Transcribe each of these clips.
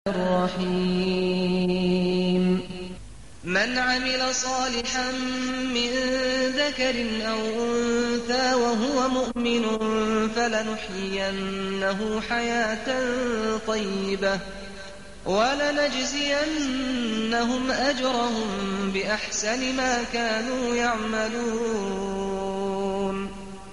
الرحيم من عمل صالحا من ذكر أو أنثى وهو مؤمن فلنحيينه حياة طيبة ولنجزينهم أجرهم بأحسن ما كانوا يعملون.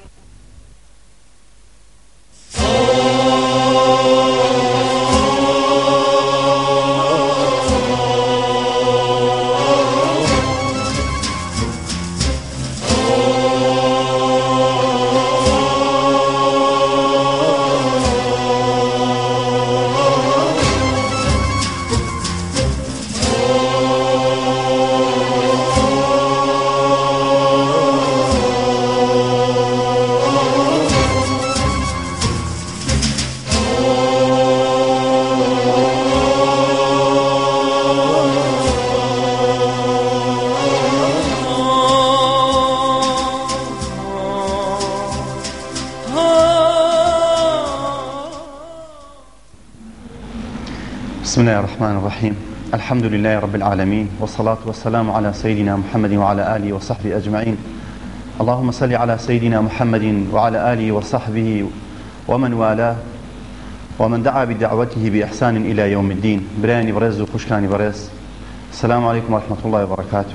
بسم الله الرحمن الرحيم. الحمد لله رب العالمين، والصلاة والسلام على سيدنا محمد وعلى آله وصحبه أجمعين. اللهم صل على سيدنا محمد وعلى آله وصحبه ومن والاه ومن دعا بدعوته بإحسان إلى يوم الدين. براني برز وخشكاني برز، السلام عليكم ورحمة الله وبركاته.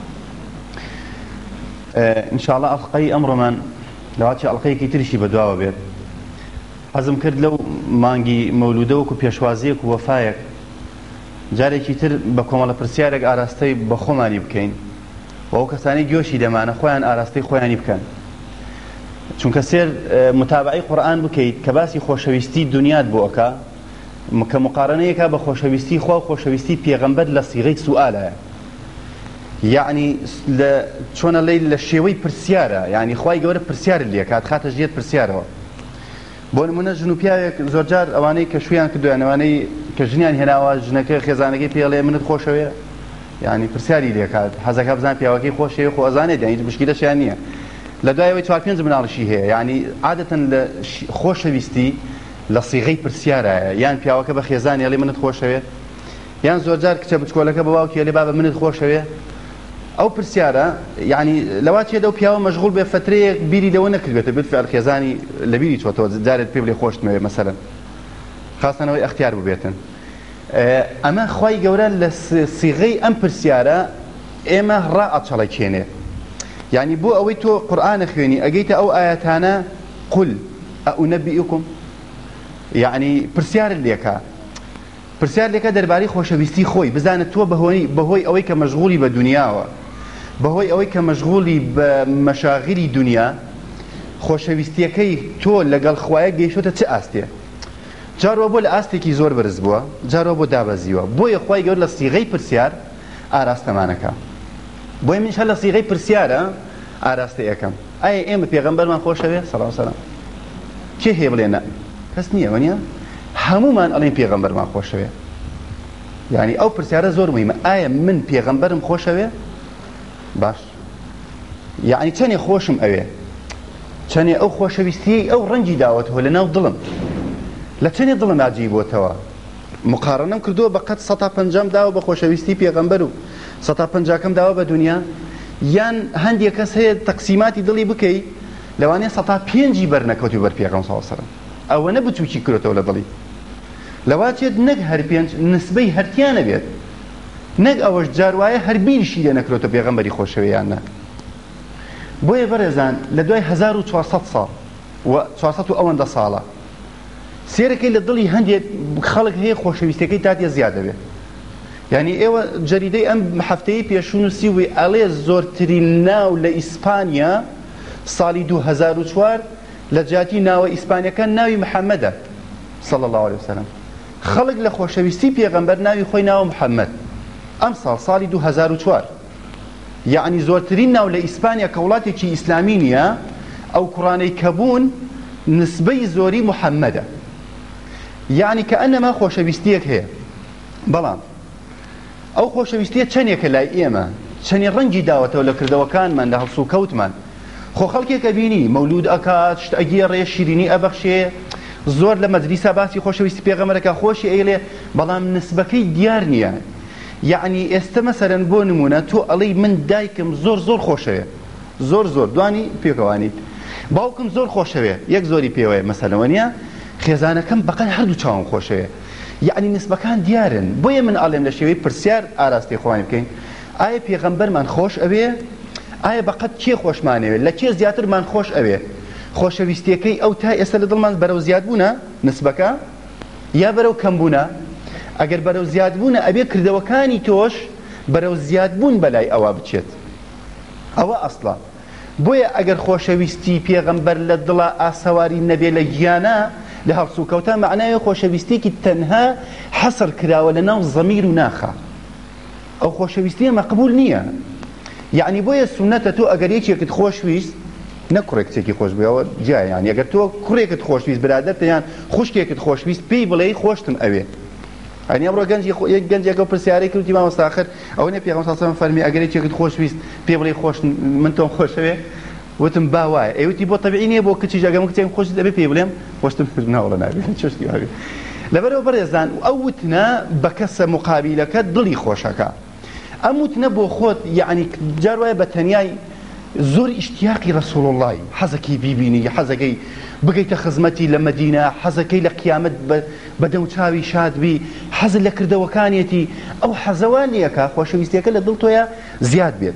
إن شاء الله ألقي أمر من لواتي ألقي كترشي بدواء بيت حەزم کرد لەو مانگی مەولودەوەک و پێشوازیەک و وەفایەک جارێکی تر بە کۆمەڵە پرسیارێک ئاراستەی بە خۆمانی بکەین و ئەو کەسانی گوێشی دەمانە خۆیان ئاراستەی خۆیانی بکەن، چونکە سێر متابعی قورئان بکەیت کە باسی خۆشەویستی دنیات بۆ ئەکا کە مقارنەیەکا بە خۆشەویستی خوا و خۆشەویستی پێغەمبەر لە سیغەی سوئالە، یعنی چۆنە لێی لە شێوەی پرسیارە، یعنی خوای گەورە پرسیار لێکات خاتە ژێر پرسیارەوە. بۆ نمونە ژن و پیاوێک زۆرجار ئەوانەی کە شویان کردویان ئەوانەی کە ژنیان هێناوە ژنەکە خێزانەکەی پێڵێ منت خۆشەوێ، یعنی پرسیاری لێکات حەزەکە بزان پیاوەکەی خۆشەوێ خۆ ئەزانێت، یعنی مشکلەشیان نییە. لە دوایەوەی 4-5 مناڵشی هەیە، یعنی عادەتەن لە خۆشەویستی لە سیغەی پرسیارە، یان پیاوەکە بە خێزانی ئەڵێ منت خۆشەوێ، یان زۆرجار کچە بچکۆلەکە بە باوکی ئەڵێ بابە منت خۆشەوێ. ئەو پرسیارە یعنی لەواتیەدا و پیاوە مەشغوڵ بێ فترەیەک بیری لەوە نەکردوێتە بێت فعل خێزانی لە بیری چۆتەوە جارێت پێ بڵێ خۆشتمەوێ مەسەلەن خاستنەوەی ئەختیار ببێتن. ئەمە خوای گەورە لە سیغەی ئەم پرسیارە ئێمە ڕائەچەڵەکێنێ، یعنی بۆ ئەوەی تۆ قورئانە خوێنی ئەگەیتە ئەو ئاەتانە قل ئەئونەبئکم، یعنی پرسیار لێکە دەربارەی خۆشەویستی خۆی بزانێت تۆ بەهۆی ئەوەی کە مەشغوڵی بە دنیاوە، بەهۆی ئەوەی کە مەشغوڵی بە مەشاغیلی دنیا، خۆشەویستیەکەی تۆ لەگەڵ خوایە گەیشتۆتە چه ئاستێ؟ جارەوە بۆ لە ئاستێکی زۆر بەرز بووە، جارەوە بۆ دابەزیوە. بۆیە خوای گەورە لە سیغەی پرسیار ئاراستەمانەکە. بۆیە منیش هەر لە سیغەی پرسیارە ئاراستە یەکەم، ئایا ئێمە پێغەمبەرمان خۆشەوێ سەڵاو سەلام؟ کێ هەیە بڵێ نە؟ کەس نییە وەنیە؟ هەمومان ئەڵێن پێغەمبەرمان خۆشەوێ. یعنی ئەو پرسیارە زۆر مهمە، ئایا من پێغەمبەرم خۆشەوێ؟ باش، یعنی چەندێ خۆشم ئەوێ، چەندێ ئەو خۆشەویستیەی ئەو ڕەنگی داوەتەوە لە ناو دڵم، لە چەندێ دڵم ئاجی بۆتەوە. مقارنەم کردووە بە قەت 150 داوە بە خۆشەویستی پێغەمبەر و 150 داوە بە دنیا، یان هەندێک کەس هەیە تەقسیماتی دڵی بکەی لەوانەیە 105 بەرنەکەوتی بەر پێغەمبەر صلی الله علیه وسلم، ئەوە نەبچووکی کردێتەوە لە دڵی. لەواتێت نەک هەر 5 نسبەی هەرتیانە بێت، نەک ئەوەش جاروایە هەر بیریشی لێ نەکرێتەوە پێغەمبەری خۆشەوێیان نە. بۆیە بەڕێزان لە دوای 1400 ساڵ و 400 و ئەوەندە ساڵە سێرەکەی لە دڵی هەندێک خەڵک هەیە خۆشەویستەکەی تاتیە زیادە بێت. یعنی ئێوە جەریدەی ئەم هەفتەیە پێشوونوسی وی ئەڵێ زۆرترین ناو لە ئیسپانیا ساڵی 2004 لە جیاتی ناوە ئیسپانیەکان ناوی محەممەدە صلی الله علیه وسلم. خەڵک لە خۆشەویستی پێغەمبەر ناوی خۆی ناوە محەممەد. ئەم ساڵی 2004 یعنی زۆرترین ناو لە ئیسپانیا کە وڵاتێکی ئیسلامی نییە، ئەو کوڕانەی کەبوون نسبەی زۆری محەممەدە، یعنی کە ئەنەما خۆشەویستیەک هەیە. بەڵام ئەو خۆشەویستیە چەندێکە لای ئێمە، چەندی ڕەنگی داوەتەوە لە کردەوەکانمان لە هەڵسوکەوتمان. خۆ خەڵکێکە بینی مەولود ئەکات، شت ئەگێڕێ، شیرینی ئەبەخشێ، زۆر لە مەجلیسا باسی خۆشەویستی پێغەمبەرەکە خۆشی ئەیڵێ بەڵام نسبەکەی دیار نییە. یعنی ئێستا مەسەرەن بۆ نمونە تۆ ئەڵێی من دایکم زۆر خۆشەوێ، زۆر دوانی پێکەوانیت، باوکم زۆر خۆشەوێ، یەک زۆری پێوەیە مەسەلەوە نییە، خێزانەکەم بەقەد هەردوو چاوم خۆشەوێ. یعنی نسبەکان دیارن. بۆیە من ئاڵێم لە شێوەی پرسیار ئاراستی خۆیان بکەین، ئایا پێغەمبەرمان خۆش ئەوێ؟ ئایا بەقەد کێ خۆشمانەوێ؟ لە کێ زیاترمان خۆش ئەوێ؟ خۆشەویستیەکەی ئەو تا ئێستا لە دڵمان بەرەو زیاد بوونە نسبەکە یا بەرەو کەم بوونە؟ ئەگەر بەرەو زیاد بوونە ئەبێ کردەوەکانی تۆش بەرەو زیاد بوون بەلای ئەوە بچێت. ئەوە ئەسڵە. بۆیە ئەگەر خۆشەویستی پێغەمبەر لە دڵە ئاسەواری نەبێ لە گیانە لە هەڵسوکەوتە معناوی خۆشەویستێکی تەنها حەسر کراوە لە ناو زەمیر و ناخە. ئەو خۆشەویستیە مەقبول نییە. یعنی بۆیە سونەتە تۆ ئەگەر یەکێکت خۆشویست نە کوڕێکچێکی خۆش بێەوە جای، یعنی ئەگەر تۆ کوڕێکت خۆشویست برادەرتە یان خوشکێکت خۆشویست پێی بڵێ خۆشتم ئەوێ. ئەنی ئەمڕۆ گەنجێکە پرسیارەی کردی مامۆستا ئاخر ئەوە نێ پێغەمبەر صلی الله علیه و فەرمی ئەگەر یەکێکت خۆشویست پێی بڵێ خۆشتم من تۆم خۆشەوێ، وتم با وایە. ئەیوتی بۆ تەبیعی نییە بۆ کچیش ئەگەر من کچێکم خۆشت ئەبێ پێی بڵێم خۆشتم ناوەڵە نابێت چشتی وابێ. لەبەرەوە بەڕێزان ئەو وتنە بە کەسە مقابلەکە دڵی خۆشەکە. ئەم وتنە بۆ خۆت یعنی جار وایە بە تەنیای زۆر ئیشتیاقی ڕەسوڵ اللهی، حەزەکەی بیبینی، حەزەکەی بگەیتە خزمەتی لە مەدینە، حەزەکەی لە قیامەت بە دەموچاوی شاد بی، حەزت لە کردەوەکانیەتی، ئەو حەزەوان نیەکە خۆشەویستیەکە لە دڵ تۆیە زیاد بێت.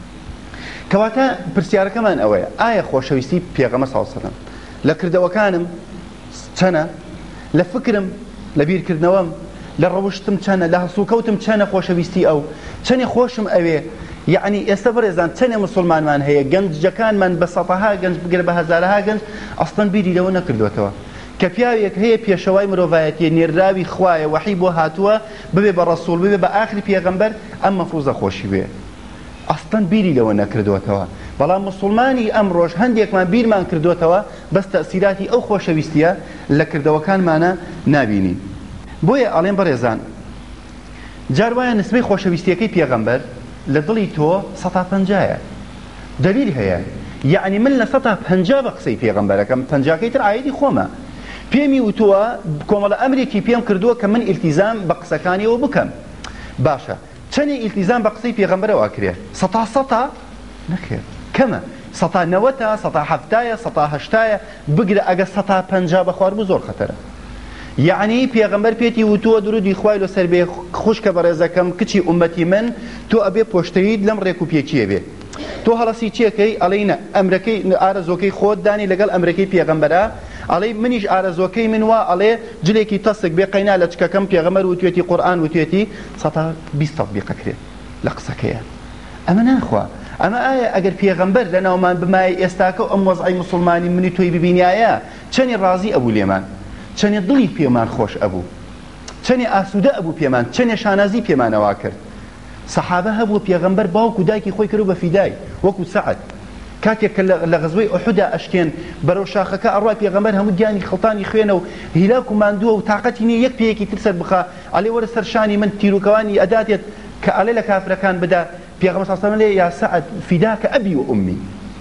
کەواتە پرسیارەکەمان ئەوەیە، ئایا خۆشەویستی پێغەمبەر صلی الله علیه و سلم لە کردەوەکانم چەنە؟ لە فکرم، لە بیرکردنەوەم، لە ڕەوشتم چەنە؟ لە هەسوکەوتم چەنە خۆشەویستی ئەو؟ چەنێ خۆشم ئەوێ؟ یعنی ئێستا بەڕێزان چەندێ مسلمانمان هەیە گەنجەکانمان بە سەدەها گەنج بگرە بە هەزارها گەنج ئەسڵەن بیری لەوە نەکردوێتەوە کە پیاوێک هەیە پێشەوای مرۆڤایەتیە نێراوی خوایە وەحی بۆ هاتووە ببێ بە ڕەسوڵ ببێ بە ئاخری پێغەمبەر ئەم مەفروزە خۆشی بێ، ئەسڵەن بیری لەوە نەکردوێتەوە. بەڵام مسلمانی ئەمڕۆژ هەندێکمان بیرمان کردوێتەوە بەس تەئسیراتی ئەو خۆشەویستیە لە کردەوەکانمانە نابینی. بۆیە ئەڵێن بەڕێزان جار وایە نسبەی خۆشەویستیەکەی پێغەمبەر لە دڵی تۆ 150ە. دلیل هەیە، یعنی من لە 150 بە قسەی پێغەمبەرەکەم 50کەی تر ئایەتی خۆمە. پێمی وتووە کۆمەڵە ئەمرێکی پێم کردووە کە من ئیلتیزام بە قسەکانیەوە بکەم. باشە، چەندێ ئیلتیزام بە قسەی پێغەمبەرەوە کرێ؟ 100 نەخێر، کەمە. 190 170 180 بگرە، ئەگە 150 بەخوار بوو زۆر خەتەرە. یعنی پێغەمبەر پێتی وتووە درودی خوای لەسەر بێ خوشکە بەڕێزەکەم کچی ئومەتی من تۆ ئەبێ پۆشتەویت لەم ڕێک و پێکیە بێ. تۆ هەڵەسی چیەکەی؟ ئەڵێ ئەمرەکەی ئارەزۆکەی خۆت دانی لەگەڵ ئەمرەکەی پێغەمبەرە، ئەڵێ منیش ئارەزۆکەی من وا ئەڵێ جلێکی تەسک بێ قەینا لە چکەکەم پێغەمبەر وتوێتی قورئان وتوێتی 120 تەطبیق ئەکرێت لە قسەکەیە. ئەمە ناخوا ئەمە ئایا ئەگەر پێغەمبەر لە ناومان بمایە ئێستاکە ئەم وەزعی مسلمانی منی تۆی ببینایە چەندی ڕازی ئەبوو لێمان، چەندێ دڵی پێمان خۆش ئەبوو، چەندێ ئاسوودە ئەبوو پێمان، چەندێ شانازی پێمانەوا کرد. سەحابە هەبوو پێغەمبەر باوک و دایکی خۆی کرد بە فیدای، وەکو سەعد کاتێک کە لە غەزوەی ئوحودا ئەشکێن بەرەو شاخەکە ئەڕوای پێغەمبەر هەموو گیانی خەڵتانی خوێنە و هیلاک و ماندووە و تاقەتی نییە یەک پێیەکی تر سەر بخا، ئەڵێ وەرە سەر شانی من تیرروکەوانی ئەداتێت کە ئەڵێ لە کافرەکان بدا. پێغەمبەر صلی الله علیه و سلم یا سەعد فیداکە ئەبی و ئومی،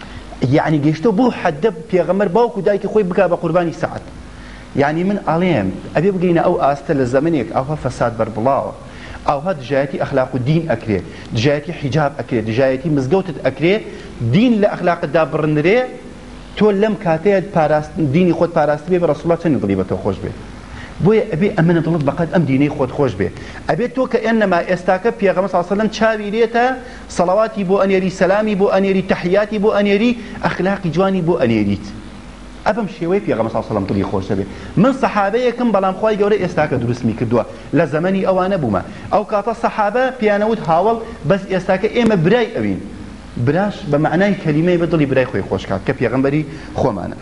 یعنی گەیشتە بۆ حەدە پێغەمبەر باوک و دایکی خۆی بکا بە قوربانی سەعد. یعنی من ئاڵێم ئەبێ بگەینە ئەو ئاستە لە زەمنێک ئەوها فەساد بەربڵاوە، ئەوها دژایەتی ئەخلاق و دین ئەکرێ، دژایەتی حیجاب ئەکرێ، دژایەتی مزگەوتت ئەکرێ، دین لە ئەخلاقتدا بڕندرێ، تۆ لەم کاتەیە دینی خۆت پاراستی بێ بە ڕەسوڵڵاه چەند دڵی بە تۆ خۆش بێ. بۆیە ئەبێ ئەمەنە دڵت بەقەد ئەم دینەی خۆت خۆش بێ. ئەبێت تۆ کە ئێنەما ئێستاکە پێغەمبەر صلی الله علیه و سلم چاوی لێتە سەڵاواتی بۆ ئەنێری، سەلامی بۆ ئەنێری، تەحیاتی بۆ ئەنێری، ئەخلاقی جوانی بۆ ئەنێریت. ئەبم شێوەی پێغەمبەر صلی الله علیه و سلم دڵی خۆش دەبێ. من سەحابەیەکم بەڵام خوای گەورە ئێستاکە دروستمی کردووە لە زەمەنی ئەوانە بوومە. ئەو کاتە سەحابە پیانەوت هاوڵ بەس ئێستاکە ئێمە برای ئەوین، براش بە معنای کەلیمەی بە دڵی برای خۆی خۆش کات کە پێغەمبەری خۆمانە.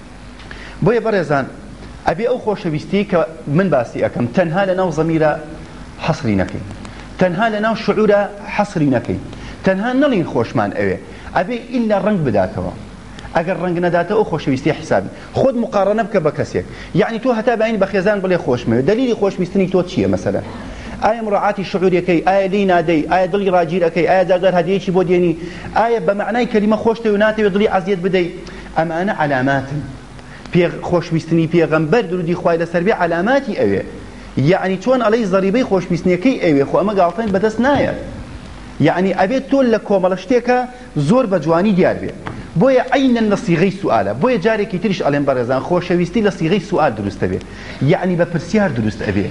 بۆیە بەڕێزان ئەبێ ئەو خۆشەویستی کە من باسی ئەەکەم تەنها لە ناو زەمیرە حەسری نەکەین، تەنها لە ناو شعورە حەسری نەکەین، تەنها نەڵین خۆشمان ئەوێ، ئەبێ ئیلا ڕنگ بداتەوە. ئەگەر ڕنگ نەداتە ئەو خۆشەویستی حسابی خۆت مقارنە بکە بە کەسێک. یعنی تۆ هەتا باین بە خێزان بڵێ خۆشمەوێ، دلیلی خۆشویستنی تۆ چییە؟ مەسەلەن ئایا مڕاعاتی شعورەکەی، ئایا لی نادەی، ئایا دڵی ڕاجیرەکەی، ئایا جاردار هەدیەیەکی بۆ دێنی، ئایا بە معنای کەلیمە خۆشتەوێ و ناتەوێت دڵی عەزیەت بدەی؟ ئەمانە علاماتن. خۆشویستنی پێغەمبەر درودی خوای لەسەر بێ علاماتی ئەوێ یعنی چۆن ئەڵەی زەریبەی خۆشویستنیەکەی ئەوێ خۆ ئەمە گاڵتەین بەدەست نایەت یعنی ئەبێت تۆ لە کۆمەڵە شتێکە زۆر بە جوانی دیار بێ بۆیە عینەن لە سیغەی سوئالە بۆیە جارێکی تریش ئەڵێن بەڕێزان خۆشەویستی لە سیغەی سوئال دروستە بێ یعنی بە پرسیار دروست ئەبێ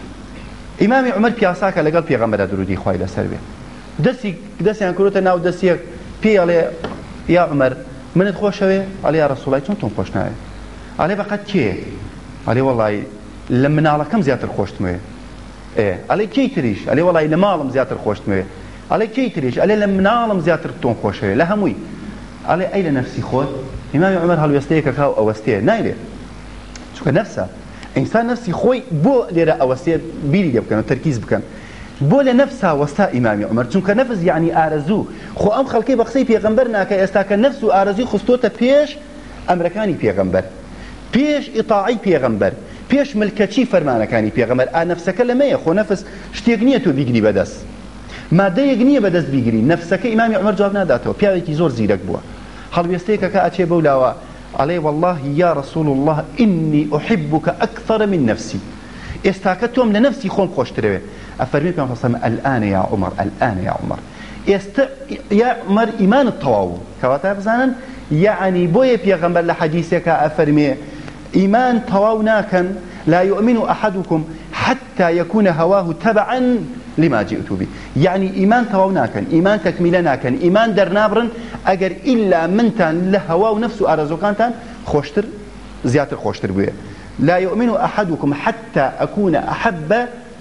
ئیمامی عومەر پیاساکە لەگەڵ پێغەمبەرە درودی خوای لەسەر بێ دەستیان کردوتە ناو دەستیەک پێی ئەڵێ یا عومەر منت خۆشەوێ ئەڵێ یا ڕەسوڵڵای چۆن تۆم خۆش ناوێ ئەڵێ بەقەت کێ ئەڵێ وەڵی لە مناڵەکەم زیاتر خۆشتمەوێ ئەڵێ کەی تریش ئەڵێ وەڵی لە ماڵم زیاتر خۆشتمەوێ ئەڵێ کەی تریش ئەڵێ لە مناڵم زیاتر تۆم خۆشەوێ لە هەمووی ئەڵێ ئەی لە نەفسی خۆت ئیمامی عومەر هەڵوێستەیەکە کاو ئەوەستەیە نایرێ چونکە نەفسە ئینسان نەفسی خۆی بۆ لێرە ئەوەستێ بیری لێ بکەن و تەرکیز بکەن بۆ لە نەفسا وەستا ئیمامی عومەر چونکە نەفس یعنی ئارەزوو خۆ ئەم خەڵکەی بە قسەی پێغەمبەر ناکە ئێستا کە نەفس و ئارەزوی خستۆتە پێش ئەمرەکانی پێغەمبەر پێش ئیطاعی پێغەمبەر پێش ملکەچی فەرمانەکانی پێغەمبەر نەفسەکە لەمەیە خۆ نەفس شتێک نییە تۆ بیگری بەدەست مادەیەک نییە بەدەست بیگری نەفسەکە ئیمامی عومەر جواب ناداتەوە پیاوێکی زۆر زیرەک بووە هەڵوێستەیەکە کە ئەچێ بەولاوە ئەڵێ والله یا رسول الله إني أحبك أكثر من نفسي ئێستاکە تۆم لە نەفسی خۆم خۆشترەوێ ئەفەرمی پێم فەسەم الآن يا عمر الآن يا عمر ئێستا یا عمر ئیمانت تەواو کەواتە بزانن یعنی بۆیە پێغەمبەر لە حەدیثێکە ئەفەرمێ ئیمان تەواو ناکەن لا يؤمن أحدكم حتى يكون هواه تبعا لما جئت به يعني إيمان تواو ناكن إيمان تكميلا ناكن إيمان در نابرن أجر إلا منتان لهوا ونفس أرزوكانتان خوشتر زيادة خوشتر بيه لا يؤمن أحدكم حتى أكون أحب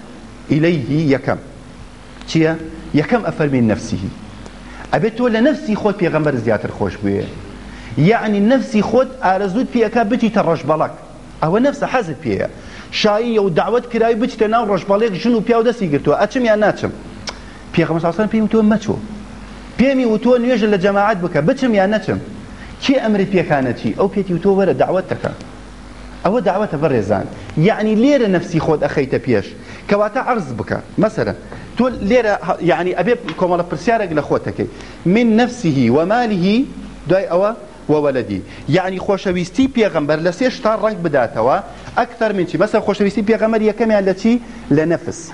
إليه يكم چيا يكم أفر من نفسه أبيت ولا نفسي خود بيغمبر زيادة خوش بيه يعني نفسي خود أرزوت بيك بتي ترش بلك أو نفس حزب بيه شایی و دعوت کرای بچتە ناو ڕۆژبەڵێک ژن و پیا و دەستی گرتووە ئەچم یان ناچم پێغەمبەر صلی الله علیه و سلم پێی وتووە مەچۆ پێمی وتووە نوێژە لە جەماعەت بکە بچم یان نەچم کێ ئەمری پێکانە چی ئەو پێتی وتووە وەرە دعوت دەکە ئەوە دعوەتە بەڕێزان یعنی لێرە نەفسی خۆت ئەخەیتە پێش کەواتە عەرز بکە مەسەلەن تۆ لێرە یعنی ئەبێ کۆمەڵە پرسیارێک لە خۆت دەکەی من نفسه وماله دوای ئەوە وولدي يعني خوشويستي بيغمبر لسيش تار رنگ بداتوا اكثر من شيء مثلا خوشويستي بيغمبر يكم يعني لشي لنفس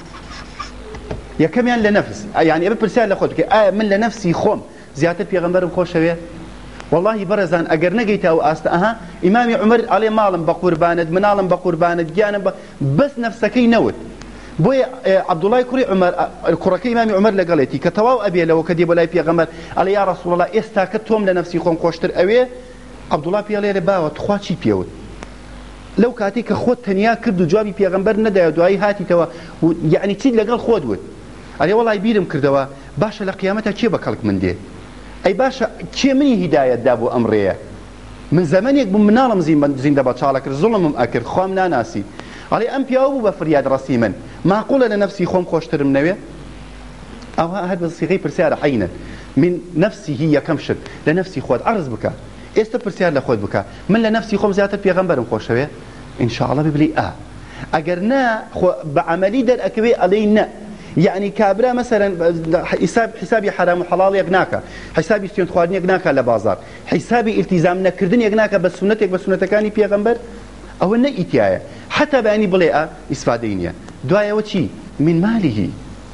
يكم يعني لنفس يعني ابي برسال لخوتك من لنفسي خوم زياده بيغمبر خوشوي والله برزان اگر نجيت او است امام عمر عليه مالم بقرباند منالم بقرباند جانب بس نفسكي نوت بوي عبد الله كري عمر الكركي امام عمر لقالتي كتواو ابي لو كدي بلاي بيغمبر قال يا رسول الله استاكتهم لنفسي خون خوشتر اوي عبد الله بيالي ربا تخواتشي بيوت لو كاتي كخوت تنيا كردو جوابي بيغمبر ندا دعاي هاتي توا يعني تشي لقال خودوت قال والله بيرم كردوا باشا لقيامتها كي بكلك من دي اي باشا كي مني هدايه دابو امريه من زمانك بمنالم زين دبا تشالك ظلم اكر خوامنا ناسي علي ام بياو بفرياد رسيما معقوله لنفسي خوم خوشتر منوي او هذا الصيغه برساله حينا من نفسه هي كمشت لنفسي خود عرض بك استبرسال لخود بك من لنفسي خوم زياده بيغمبر خوشوي ان شاء الله ببلي اجرنا بعملي در اكبي علينا يعني كابرا مثلا حسابي حرام وحلال يغناك حسابي استيون خوارني يغناك على بازار حسابي التزامنا كردن يغناك بس سنتك كاني بيغمبر او ان اتيايه حتى باني بليئه استفادينيا دوايه وشي من ماله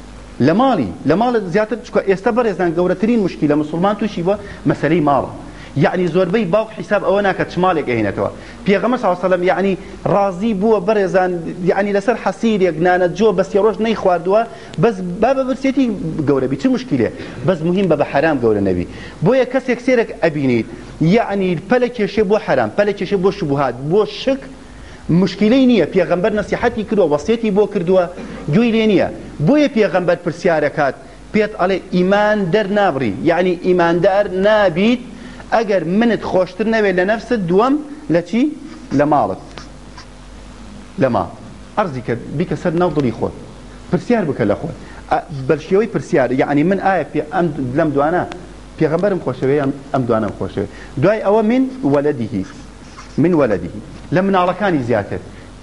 لمال زياده يستبرزان قورترين مشكله مسلمان توشي مساله مال يعني زوربي باوق حساب اونا كتشمالك هنا بيغمبر صلى الله عليه وسلم يعني راضي بو برزان يعني لسر حسير يغنانا جو بس يروج ني خواردوا بس بابا برسيتي قوربي شو مشكله بس مهم بابا حرام قول النبي بويا كس يكسرك ابينيت يعني فلك شي بو حرام فلك شي بو شبهات بو شك مشكلة نية بيغمبر نصيحتي كردوا وصيتي بو كردوا جوي نية بويا بيغمبر برسياركات بيت على إيمان در نابري يعني إيمان در نابيت أجر منت خوشتر نبي لنفس الدوام لتي لمالك لما أرزك بك سر نوضلي خود برسيار بك لخود بلشيوي برسيار يعني من آية في أم لم دوانا بيغمبر مخوشوي أم دوانا مخوشوي دواي أو من ولده لمن علىكاني زياتر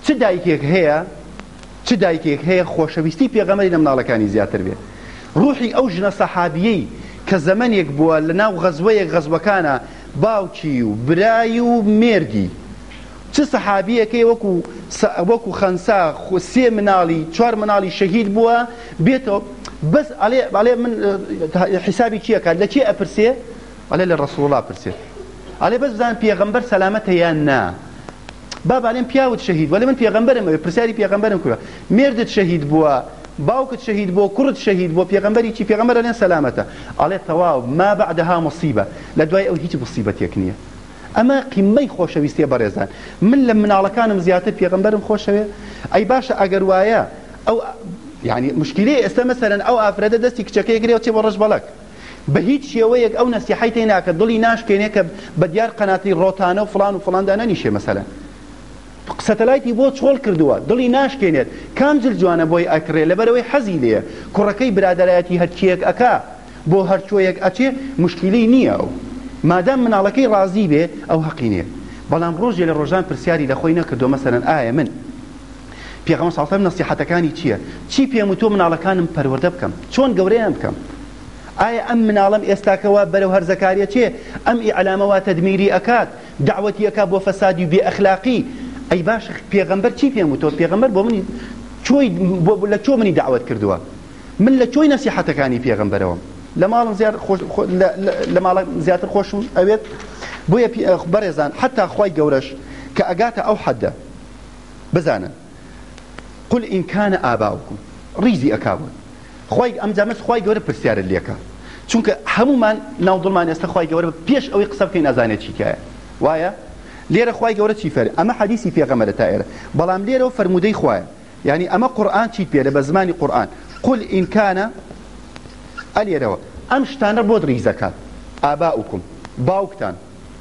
تدايكيك هي خوشويستي بيغمبري لمن علىكاني زياتر بيه روحي أوجنا صحابيي كزمان يكبوا لناو غزوة كان باوكي وبراي وميرجي چ سەحابیەکەی وەکو خەنسا 3 مناڵی 4 مناڵی شەهید بووە بێتەوە بەس ئەڵێ من حیسابی چی ئەکات لە چی ئەپرسێ ئەڵێ لە ڕەسوڵڵا پرسێت ئەڵێ بەس بزان پێغەمبەر سەلامەتە یان نا با باڵێن پیاوت شەهید وەڵێ من پێغەمبەرم ئەوێ پرسیاری پێغەمبەرم کورە مێردت شەهید بووە باوکت شەهید بووە کوڕت شەهید بووە پێغەمبەری چی پێغەمبەر ئەڵێن سەلامەتە ئەڵێ تەواو ما بعدها مصیبە لە دوای ئەو هیچ مصیبەتێک نییە ئەمە قیمەی خۆشەویستیە بەڕێزان من لە مناڵەکانم زیاتر پێغەمبەرم خۆشەوێ ئەی باشە ئەگەر وایە ئەو يعني مشكلة ئێستا مثلا ئەو ئافرەتە دەستی کچەکەی گرێ و چێ بۆ ڕەش بەڵک بە هیچ شێوەیەک ئەو نەسیحەی تێ ناکە دڵی ناشکێنێ کە بە دیار قەناتی ڕۆتانە و فڵان و فڵاندا نەنیشێ مەسەلەن سەتەلایتی بۆ چۆڵ کردووە دڵی ناشکێنێت کام جل جوانە بۆی ئەکرێ لەبەرەوەی حەزی لێیە کوڕەکەی برادەرایەتی هەرچیەک ئەکا بۆ هەرچۆیەک ئەچێ مشکلەی نییە ئەو مادام مناڵەکەی ڕازی بێ ئەو حەقی نییە بەڵام ڕۆژێ لە ڕۆژان پرسیاری لە خۆی نەکردو مەسەلەن ئایا من پێغەمبەر صلی الله علیه و نصیحەتەکانی چییە چی پێم و تۆ مناڵەکانم پەروەردە بکەم چۆن گەورەیان بکەم ئایا ئەم مناڵم ئێستاکەوە بەرەو هەرزەکاریە چێ ئەم ئیعلامەوە تەدمیری ئەکات دعوەتی ئەکا بۆ فەسادی و بێ ئەخلاقی ئەی باش پێغەمبەر چی پێم و تۆ پێغەمبەر بۆ منی چۆی لە چۆ منی دعوەت کردووە من لە چۆی نصیحەتەکانی پێغەمبەرەوەم لە ماڵم لە ماڵ زیاتر خۆشم ئەوێت بۆیە بەڕێزان حتا خوای گەورەش کە ئەگاتە ئەو حەدە بزانن قل إن كان آباؤكم ريزي أكابون خواي أم جامس خواي جورب برسيار اللي أكا چونك همومان ناوضل ما نست خواي جورب بيش أو يقصب كين أزانة شيء كايا وايا ليرة خواي جورب شيء فرق أما حديثي في غمرة تائرة بلام ليرة فرمودي خواي يعني أما قرآن شيء بيرة بزماني قرآن قل إن كان أليرة أمشتان ربود ريزكات آباؤكم باوكتان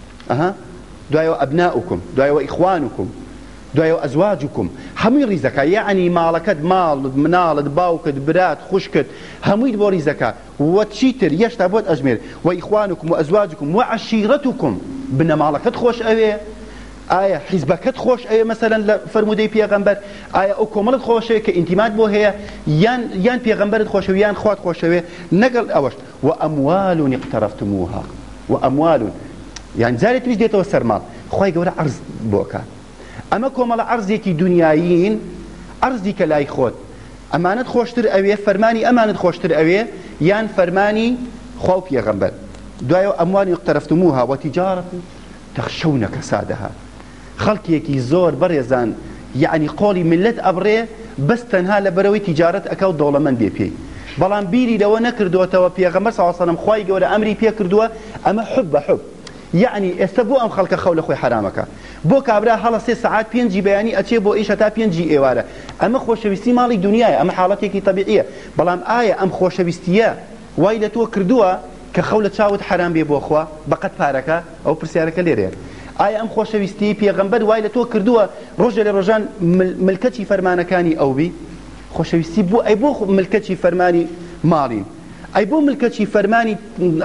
دعوا أبناؤكم دعوا إخوانكم دعوا أزواجكم همي رزكا يعني مالكت مال منالد باوكت برات خشكت همي بو رزكا وتشيتر يشتبوت أجمير وإخوانكم وأزواجكم وعشيرتكم بنا مالكت خوش أوي آية حزبكت خوش أوي مثلا فرمودي بيغمبر آية أكملت خوش أوي كإنتماد بو هي يان بيغمبرت خوش أوي يان خوات خوش أوي نقل أوش وأموال اقترفتموها وأموال يعني زاري تريد ديتو السرمال خواهي قولا عرض بوكا أما كومال عرضيكي دنيايين عرضيك لا يخوت أمانت خوشتر أويه فرماني أمانت خوشتر أويه يان فرماني خوف يغنبر دعايو أموال اقترفتموها وتجارة تخشون كسادها خلقيكي زور بريزان يعني قولي ملت أبري بس تنها لبروي تجارة أكاو دولة من بيبي بلان بيري لو نكردوا توا بيغمبر صلى الله عليه وسلم خواهي قولا أمري بيكردوا أما حب يعني استبو أم خلق خول أخوي حرامك بو كابرا حالا 3 ساعات بينجي بياني أتي بو إيش هتا بينجي إيوارا أما خوشويستي مالي دنياي أما حالتك طبيعية بلام آية أم خوشويستيا وايلة تو كردوا كخولة شاود حرام بي بو أخوا بقت باركا أو برسيارك ليريا آية أم خوشويستي بيغمبر وايلة تو كردوا رجل رجان ملكتي فرمانكاني أو بي خوشويستي بو أي بو ملكتي فرماني مالين أي بو ملكتي فرماني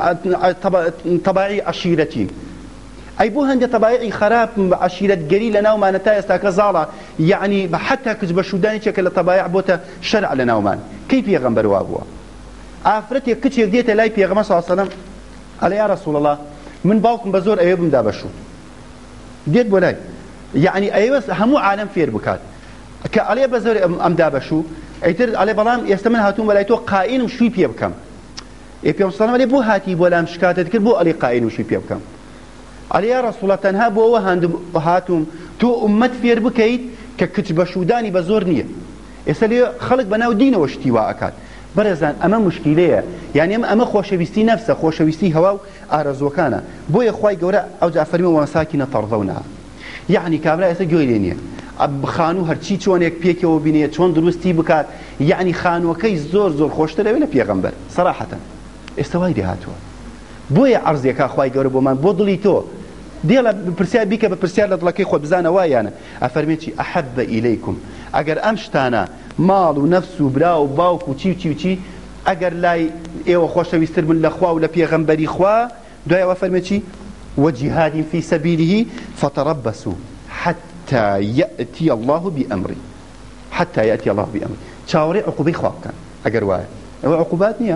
طباعي عشيرتي أي بو هندي طباعي خراب عشيرة قليل لنا وما نتايس كزالة يعني حتى كذب شوداني شكل طبايع بوتا شرع لنا ومان كيف يغنبر وابوا آفرتي كتير ديت لاي بيغمبر صلى الله عليه وسلم قال يا رسول الله من باوكم بزور أيوب مدابشو ديت بولاي يعني أيوة همو عالم فير بكات كعليه بزور أمدابشو أيتر عليه بلام يستمن هاتون ولا يتوقع قائن وشوي بيبكم إبيام صلى الله عليه بو هاتي بولا مشكات تذكر بو علي قائن وشوي بيبكم علي يا رسول الله تنها بو هاند هاتم تو أمت فير بكيت ككتب شوداني بزورنية يسأل خلق بناو دينه واشتواء أكاد برزان أما مشكلة يعني أما خوشويستي نفسه خوشويستي هوا أرزوكانا بو يخواي جورا أو جعفرين ومساكن ترضونها يعني كابلا يسجلينيه بخانو هرچی چون یک پیک و بینیه چون درستی بکات يعني خانو کی زور خوشتره ولا پیغمبر صراحة استوای ده هاتوا بوی عرض یک اخوای گور بو من بودلی تو دیلا برسیار بیک به برسیار لطلقی خو بزانه وایانه افرمیتی احب الیکم اگر امشتانا مال و نفس و برا و باوک و چی اگر لای ایو خوشویستر من لخوا و لپیغمبری خوا دوی افرمیتی وجهاد في سبيله فتربصوا حتى يأتي الله بأمره حتى يأتي الله بأمره شاوري عقوبي خواب كان أجر واي هو عقوبات نيا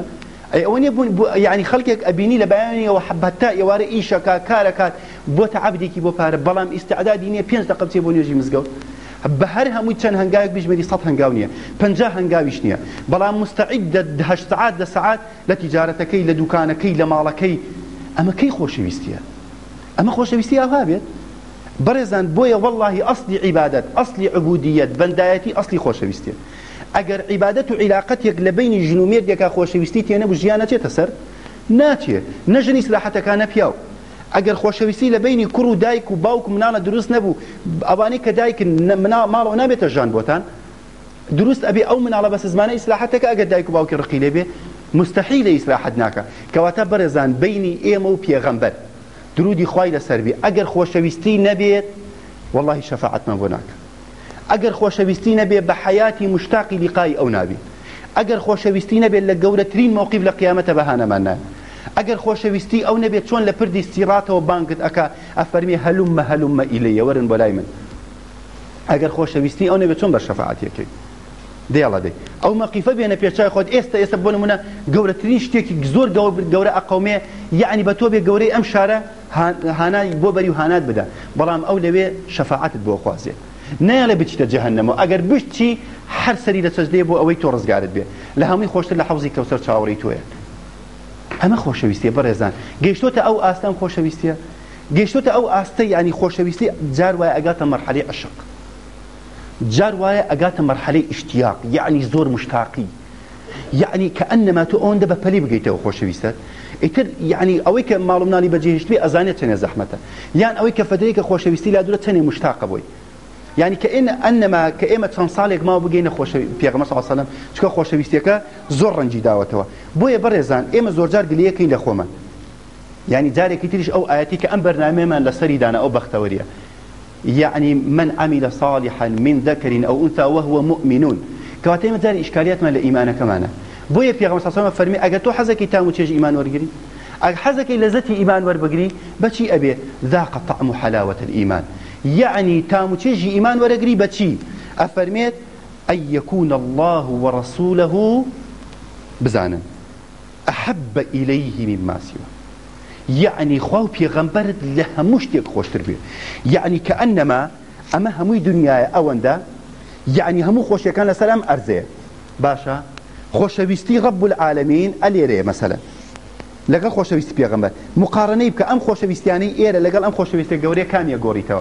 ئەی ئەوە نیە یعنی خەڵکێک ئەبینی لە بەیانیەوە حەبەتا ئێوارە ئیشەکە کارەکات بۆتە عەبدێکی بۆ پارە بەڵام ئیستعدادی نییە 5 دقە بچێ بۆ نوێژی مزگەوت بە هەر هەمووی چەند هەنگاوێک بژمێری 100 هەنگاو نییە 50 هەنگاویش نییە بەڵام مستعد 8 ساعات 10 ساعات لە تیجارەتەکەی لە دوکانەکەی لە ماڵەکەی ئەمە کەی خۆشەویستیە ئەمە خۆشەویستی ئاوا بێت بەڕێزان بۆیە واللهی ئەسلی عیبادەت ئەسلی عبودیەت بەندایەتی ئەسلی خۆشەویستیە ئەگەر عیبادەت و عیلاقەتێک لە بینی ژن و مێردێکا خۆشەویستی تێنەبوو ژیان نەچێتە سەر ناچێ نەژنی سلاحەتەکانە پیاو ئەگەر خۆشەویستی لە بینی کوڕ و دایک و باوک و مناڵە دروست نەبوو ئەوانەی کە دایکن ماڵەوە نابێتە ژان بۆتان دروست ئەبێ ئەو مناڵە بەس زمانە ئیسلاحەتەکە ئەگەر دایک و باوکی ڕقی لێ بێ مستحیلە ئیسلاحەت ناکە کەواتە بەڕێزان بینی ئێمە و پێغەمبەر درودی خوای لەسەر بێ ئەگەر خۆشەویستی نەبێت والله شەفاعەتمان بۆ ناکە ئەگەر خۆشەویستی نەبێت بە حەیاتی مشتاقی لیقای ئەو نابێت ئەگەر خۆشەویستی نەبێت لە گەورەترین موقیف لە قیامەتە بەهانەمان نایە ئەگەر خۆشەویستی ئەو نەبێت چۆن لە پردی سیراتەوە بانگت ئەکا ئەفەرمێ هەلوممە ئیلەیە وەرن بۆ لای من ئەگەر خۆشەویستی ئەو نەبێت چۆن بە شەفاعەتیەکەی دێڵە دەی ئەو مەقیفە بێنە پێچای خۆت ئێستا بۆ نمونە گەورەترین شتێکی زۆر گەورە ئەقەومێ یعنی بە تۆ بێ گەورەی ئەم شارە هانای بۆ بەری و هانات بدە بەڵام ئەو لەوێ شەفاعەتت بۆ خوازێ نایڵێ بچیتە جەهەنەمەوە ئەگەر بشتی هەر سەری لە سەجدەیە بۆ ئەوەی تۆ ڕزگارت بێ لە هەمووی خۆشتر لە حەوزی کەوسەر چاوەڕێی تۆیە ئەمە خۆشەویستیە بەڕێزان گەیشتۆتە ئەو ئاستەم خۆشەویستیە گەیشتۆتە ئەو ئاستە یعنی خۆشەویستی جار وایە ئەگاتە مەرحەلەی عشق جار وایە ئەگاتە مەرحەلەی ئیشتیاق یعنی زۆر مشتاقی یعنی کەئەنەما تۆ ئەوەندە بە پەلەی بگەیتەوە خۆشەویستت ئیتر یعنی ئەوەی کە ماڵ و مناڵی بەجێهێشتوێ ئەزانێت چەندە زەحمەتە یان ئەوەی کە فەدرەیەکە خۆشەویستی لا دوورە چەندێ مشتاقە بۆی یعنی کە ئەنەما کە ئێمە چەند ساڵێک ماوە بگەینە پێغەمبەر صلی الله علیه و سلم چکە خۆشەویستیەکە زۆر ڕەنجی داوەتەوە بۆیە بەڕێزان ئێمە زۆرجار گلەیەکەین لە خۆمان یعنی جارێکی تریش ئەو ئاەتی کە ئەم بەرنامەیەمان لەسەری دانا ئەو بەختەوەریە يعني من عمل صالحا من ذكر أو أنثى وهو مؤمن كواتي ما زال إشكاليات ما لإيمانه كمانا بويا في غمس صلى فرمي أجا تو حزكي تامو تيجي إيمان ورجري أجا حزكي لذتي إيمان وربجري بشي أبي ذاق طعم حلاوة الإيمان يعني تامو تيجي إيمان ورجري بشي أفرميت أن يكون الله ورسوله بزانا أحب إليه مما سواه يعني خواو پیغمبرت لها مشتێک خۆشتر بێ يعني كأنما أما همووی دنیای ئەوەندە يعني هەموو خۆشیەکان لەسەر ئەم ئەرزەیە باشە خۆشەویستی رب العالمین ئەلێرەیە مثلا لەگەڵ خۆشەویستی پێغەمبەر مقارنەی بکە ئەم خۆشەویستیانەی ئێرە لەگەڵ ئەم خۆشەویستە گەورەیە کامیە گۆڕیتەوە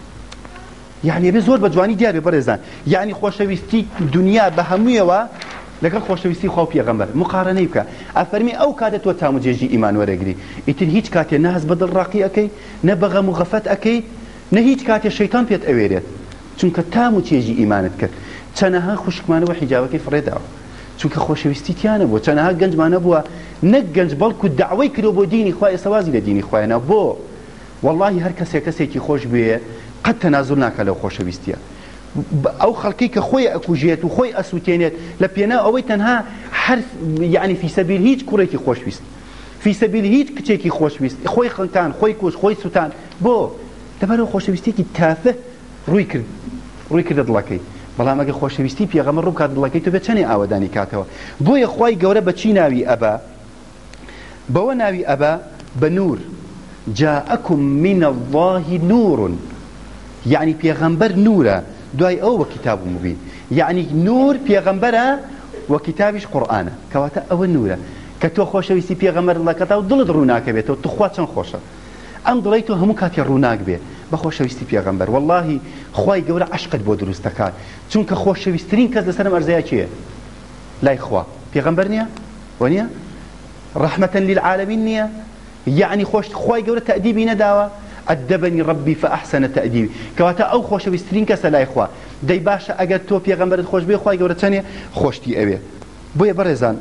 يعني بێ زۆر بە جوانی دیار بێ بەڕێزان يعني خۆشەویستی دنیا بە هەموویەوە لەگەڵ خۆشەویستی خوا و پێغەمبەر مقارنەی بکە ئەفەرمی ئەو کاتە تۆ تاموجێژی ئیمان وەرەگری ئیتر هیچ کاتێ نە هەست بە دڵڕاقی ئەەکەی نە بە غەم و غەفەت ئەەکەی نە هیچ کاتێ شەیتان پێت ئەوێرێت چونکە تاموجێژی ئیمانت کرد چەنەها خوشکمانەوە حیجابەکەی فڕێداوە چونکە خۆشەویستی تیانە بووە چەنەها گەنجمانە بووە نەک گەنج بەڵکو داوای کردو بۆ دینی خوا ئێسەوازی لە دینی خوایانە بۆ والله هەر کەسێکی خۆش بێ قەت تەنازل ناکە لەو خۆشەویستیە ئەو خەڵکی کە خۆی ئەکوژێت و خۆی ئەسووتێنێت لە پێنا ئەوەی تەنها حرف يعني في سبيل هیچ کوڕێکی خۆشویست في سبيل هیچ کچێکی خۆشویست خۆی خەنتان خۆی کوش خۆی سوتان بۆ لەبەرەوە خۆشەویستێکی تافه ڕووی کردە دڵەکەی بەڵام ئەگە خۆشەویستی پێغەمبەر ڕوو کات دڵەکەی تۆ بێ چەندێ ئاوەدانی کاتەوە بۆیە خوای گەورە بە چی ناوی ئەبا بەوە ناوی ئەبا بە نور جاءكم من الله نور يعني پێغەمبەر نورە دوای ئەوە کتاب مبین یعنی نور پێغەمبەرە و کتابیش قورئانە کەواتە ئەوە نورە کە تۆ خۆشەویستی پێغەمبەر دڵەکەتە و دڵت ڕووناکە بێتەوە توخوا چەند خۆشە ئەم دڵی تۆ هەموو کاتێ ڕووناک بێ بە خۆشەویستی پێغەمبەر والله خوای گەورە عشقت بۆ دروست دەکات چونکە خۆشەویستترین کەس لەسەر ئەرزەیە کێیە لای خوا پێغەمبەر نییە وەنییە ڕەحمەتەن للعالەمین نییە یعنی خوای گەورە تەئدیبی نەداوە أدبني ربي فأحسن تأديبي كواتا أو خوش بسترين كسلا إخوة داي باشا أجد تو بيغمبر خوش بيه خواي جورة تانية خوشتي أبي بويا برزان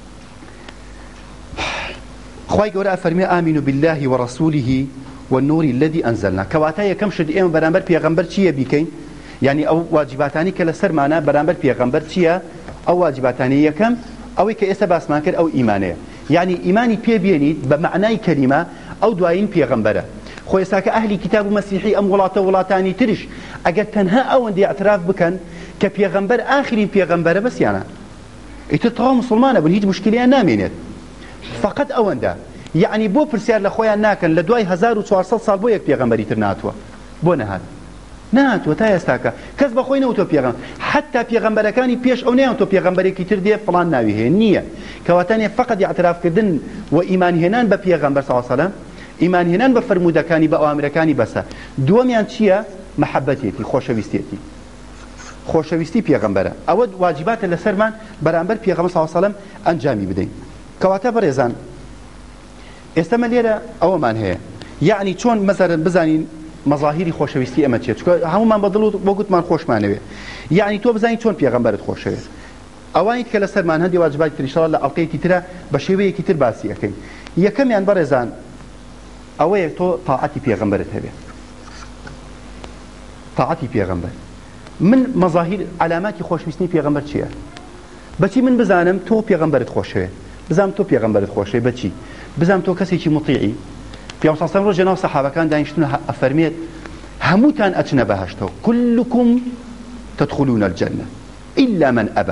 خواي جورة فرمي آمنوا بالله ورسوله والنور الذي أنزلنا كواتا يكم شد إيمان برامبر بيغمبر چيا بيكين يعني أو واجباتاني كلا سر معنا برامبر بيغمبر چيا أو واجباتاني يكم أو كإسا باسماكر أو إيمانية يعني إيماني بيبيني بمعنى كلمة أو دواين بيغمبره خوي ساك أهل كتاب مسيحي أم وڵاتانی ترش ئەگەر تەنها ئەوەندە اعتراف بکەن کە پێغەمبەر ئاخرین پێغەمبەرە بەس یانە ئیتر تەواو مسلمانە بن هیچ مشکلیان نامێنێت فقط ئەوەندە یعنی بۆ پرسیار لە خۆیان ناکەن لە دوای 1400 ساڵ بۆ یەک پێغەمبەری تر ناتوە بۆ نهاتوە تا ئێستاکە کەس بەخۆی نەوتۆ پێغەمبەر حتا پێغەمبەرەکانی پێش ئەو نەیانتۆ پێغەمبەرێکی تر دێ فڵان ناوی هەیە نییە کەواتانێ فقط اعترافکردن و ئیمانهێنان بە پێغەمبەر صلی الله علیه وسلم ئیمانهێنان بە فەرمودەکانی بە ئەوامرەکانی بەسە دووەمیان چییە محەبەتێتی خۆشەویستی پێغەمبەرە ئەوە واجباتە لەسەرمان بەرامبەر پێغەمبەر صلی الله علیه وسلم ئەنجامی بدەین کەواتە بەڕێزان ئێستەمە لێرە ئەوەمان هەیە یعنی چۆن مەسەرەن بزانین مەظاهری خۆشەویستی ئەمە چێت هەمومان بەدڵ و بۆ گوتمان خۆشمانەوێ یعنی تۆ بزانین چۆن پێغەمبەرت خۆشەوێت ئەوانیت کە لەسەرمان هەندی واجباتی تر ئینشاءالله لە ئەڵقەیەکی ترە بە شێوەیەکی تر باسی ئەەکەین یەکەمیان بەڕێزان ئەوەیە تۆ تاعەتی پێغەمبەرت هەبێ تاعەتی پێغەمبەر من مەظاهر علاماتی خۆشویستنی پێغەمبەر چییە بەچی من بزانم تۆ پێغەمبەرت خۆشەوێ بزانم تۆ پێغەمبەرت خۆشەوێ بەچی بزانم تۆ کەسێکی مطیعی پیامبەر صلی الله علیه و آله ڕۆژە سەحابەکان دانیشتون ئەفەرمێت هەمووتان ئەچنە بەهەشتەوە كلكم تدخلون الجنة إلا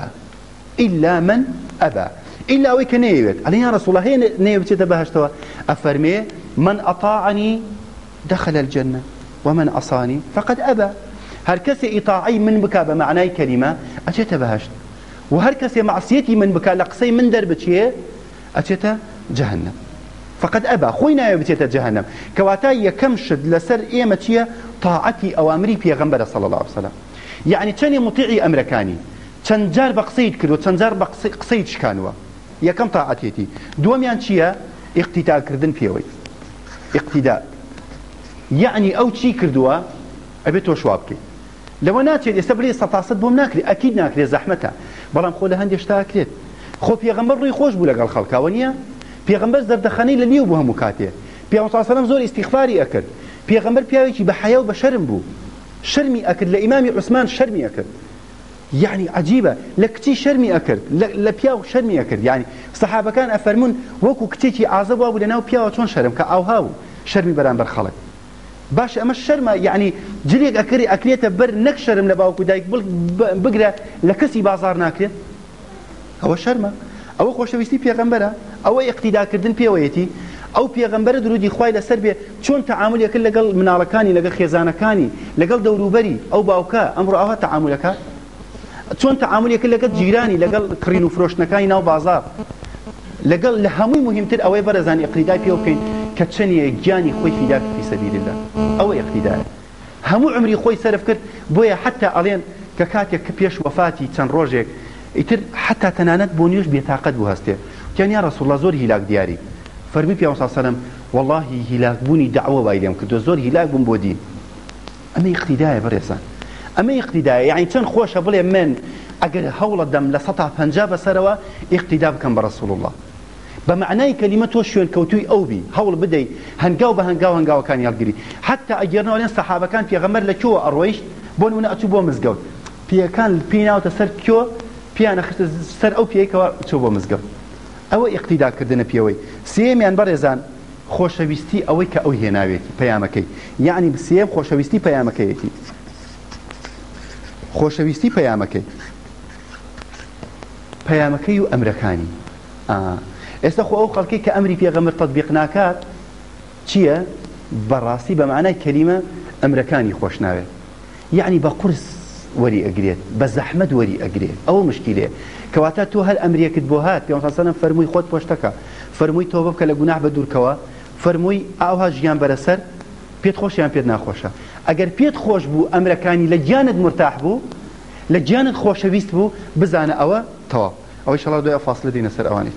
من أبى إلا ئەوەی کە نەیەوێت ئەڵێ یا رەسوڵ الله هەیە نەیەوێت بچێتە بەهەشتەوە ئەفەرمێ من أطاعني دخل الجنة ومن عصاني فقد أبى هەر کەسێ ئیطاعەی من بکا بە معنای کەلیمە ئەچێتە بەهەشت و هەر کەسێ معسیەتی من بکا لە قسەی من دەربچێ ئەچێتە جەهەنەم فقد أبى خوي ناوي بچێتە جەهەنەم کەواتە یەکەم شت لەسەر ئێمە چییە طاعەتی ئەوامری پێغەمبەرە صلی الله عليه وسلم یعنی چەندی مطیعی ئەمرەکانی چەند جار بە قسەیت کردو چەند جار بە قسەیت شکانوە یەکەم طاعەتێتی دووەمیان چییە ئیقتیداکردن پێوەی ئیقتیدا یعنی ئەو چی کردووە ئەبێت تۆ شوا بکەیت لەوە ناچێت ئێستا بڵێ 100% بۆم ناکرێت ئەکید ناکرێت زەحمەتە بەڵام خۆ لە هەندێک شتا ئەکرێت خۆ پێغەمبەر ڕووی خۆش بوو لەگەڵ خەڵکاوە نییە پێغەمبەر زەردەخەنەی لە لیو بوو هەموو کاتێ پێغەمبەر صلی الله علیه و سلم زۆر ئیستیغفاری ئەکرد پێغەمبەر پیاوێکی بە حەیا و بە شەرم بوو شەرمی ئەکرد لە ئیمامی عوسمان شەرمی ئەکرد یعنی عجیبە لە کچی شەرمی ئەکرد لە پیاو شەرمی ئەکرد یعنی سەحابەکان ئەفەرمون وەکو کچێکی ئازە بوو لەناو پیاوە چۆن شەرم کە ئاوها بوو شەرمی بەرامبەر خەڵک باش ئەمە شەرمە یعنی جلێک ئەکرێتە بەر نەک شەرم لە باوکو دایک بگرە لە کەسی بازار ناکرێت ئەوە شەرمە ئەوە خۆشەویستی پێغەمبەرە ئەوە ئیقتیداکردن پێوەیەتی ئەو پێغەمبەرە درودی خوای لەسەر بێ چۆن تەعاملی کرد لەگەڵ مناڵەکانی لەگەڵ خێزانەکانی لەگەڵ دەوروبەری ئەو باوکە ئەمڕۆ ئەوە تەعاملەکە چۆن تەعاملی کرد لەگەڵ جیرانی لەگەڵ کڕین و فرۆشتنەکانی ناو بازار لەگەڵ لە هەمووی مهمتر ئەوەی بەرەزان ئیقتیدای پێ بکەین کە چەندێ گیانی خۆی فیدا کرد فی سەبیل الله ئەوە ئیقتیدایە هەموو عمری خۆی سەرف کرد بۆیە حتا ئەڵێن کە کاتێک کە پێش وەفاتی چەند ڕۆژێک ئیتر حتا تەنانەت بۆ نیوش بێتاقەت بوو هەستێ وتیان یا رەسوڵ الله زۆر هیلاک دیاری فەرمی پێغەمبەر صلی الله علیه و سلم والله هیلاک بوونی دعوە وای لێم کردو زۆر هیلاک بووم بۆ دین ئەمە ئیقتیدایە بەڕێزان ئەمە ئیقتیدایە یعنی چەند خۆشە بڵێ من ئەگەر هەوڵە دەم لە 150 بەسەرەوە ئیقتیدا بکەم بە رەسوڵ الله بە معنای کەلیمە تۆ شوێن کەوتووی ئەو بی هەوڵ بدەی هەنگاو بە هەنگاوەکانی هەڵگری حتا ئەگەرنەوە لێن سەحابەکان پێغەمبەر لە کێوە ئەڕۆیشت بۆ نمونە ئەچوو بۆ مزگەوت پیەکان پێی ناوتە سەر کێوە پیانە خستە سەر ئەو پیەکەوە چوو بۆ مزگەوت ئەوە ئیقتیداکردنە پێوەی سێمیان بەڕێزان خۆشەویستی ئەوەی کە ئەو هێناوێتی پەیامەکەی یعنی سێم خۆشەویستی پەیامەکەیەتی خۆشەویستی پەیامەکەی و ئەمرەکانی ئێستا خۆ ئەو خەڵکی کە ئەمری پێغەمبەر تەطبیق ناکات چییە بەڕاستی بە معنای کەلیمە ئەمرەکانی خۆش ناوێت یعنی بە قورس وەری ئەگرێت بە زەحمەت وەری ئەگرێت ئەوە مشکلێ کەواتە تۆ هەر ئەمریەکت بۆ هات پێغەمبەر صلی الله علیه و سلم فەرمووی خۆت پۆشتەکە فەرمووی تۆبە بکە لە گوناح بەدوورکەوە فەرمووی ئاوها ژیان بەرەسەر پێت خۆش یان پێت ناخۆشە ئەگەر پێت خۆش بوو ئەمرەکانی لە گیانت مرتاح بوو لە گیانت خۆشەویست بوو بزانە ئەوە تەواو ئەوەی ئینشاءالله دوای فاصلە دێنە سەر ئەوانیت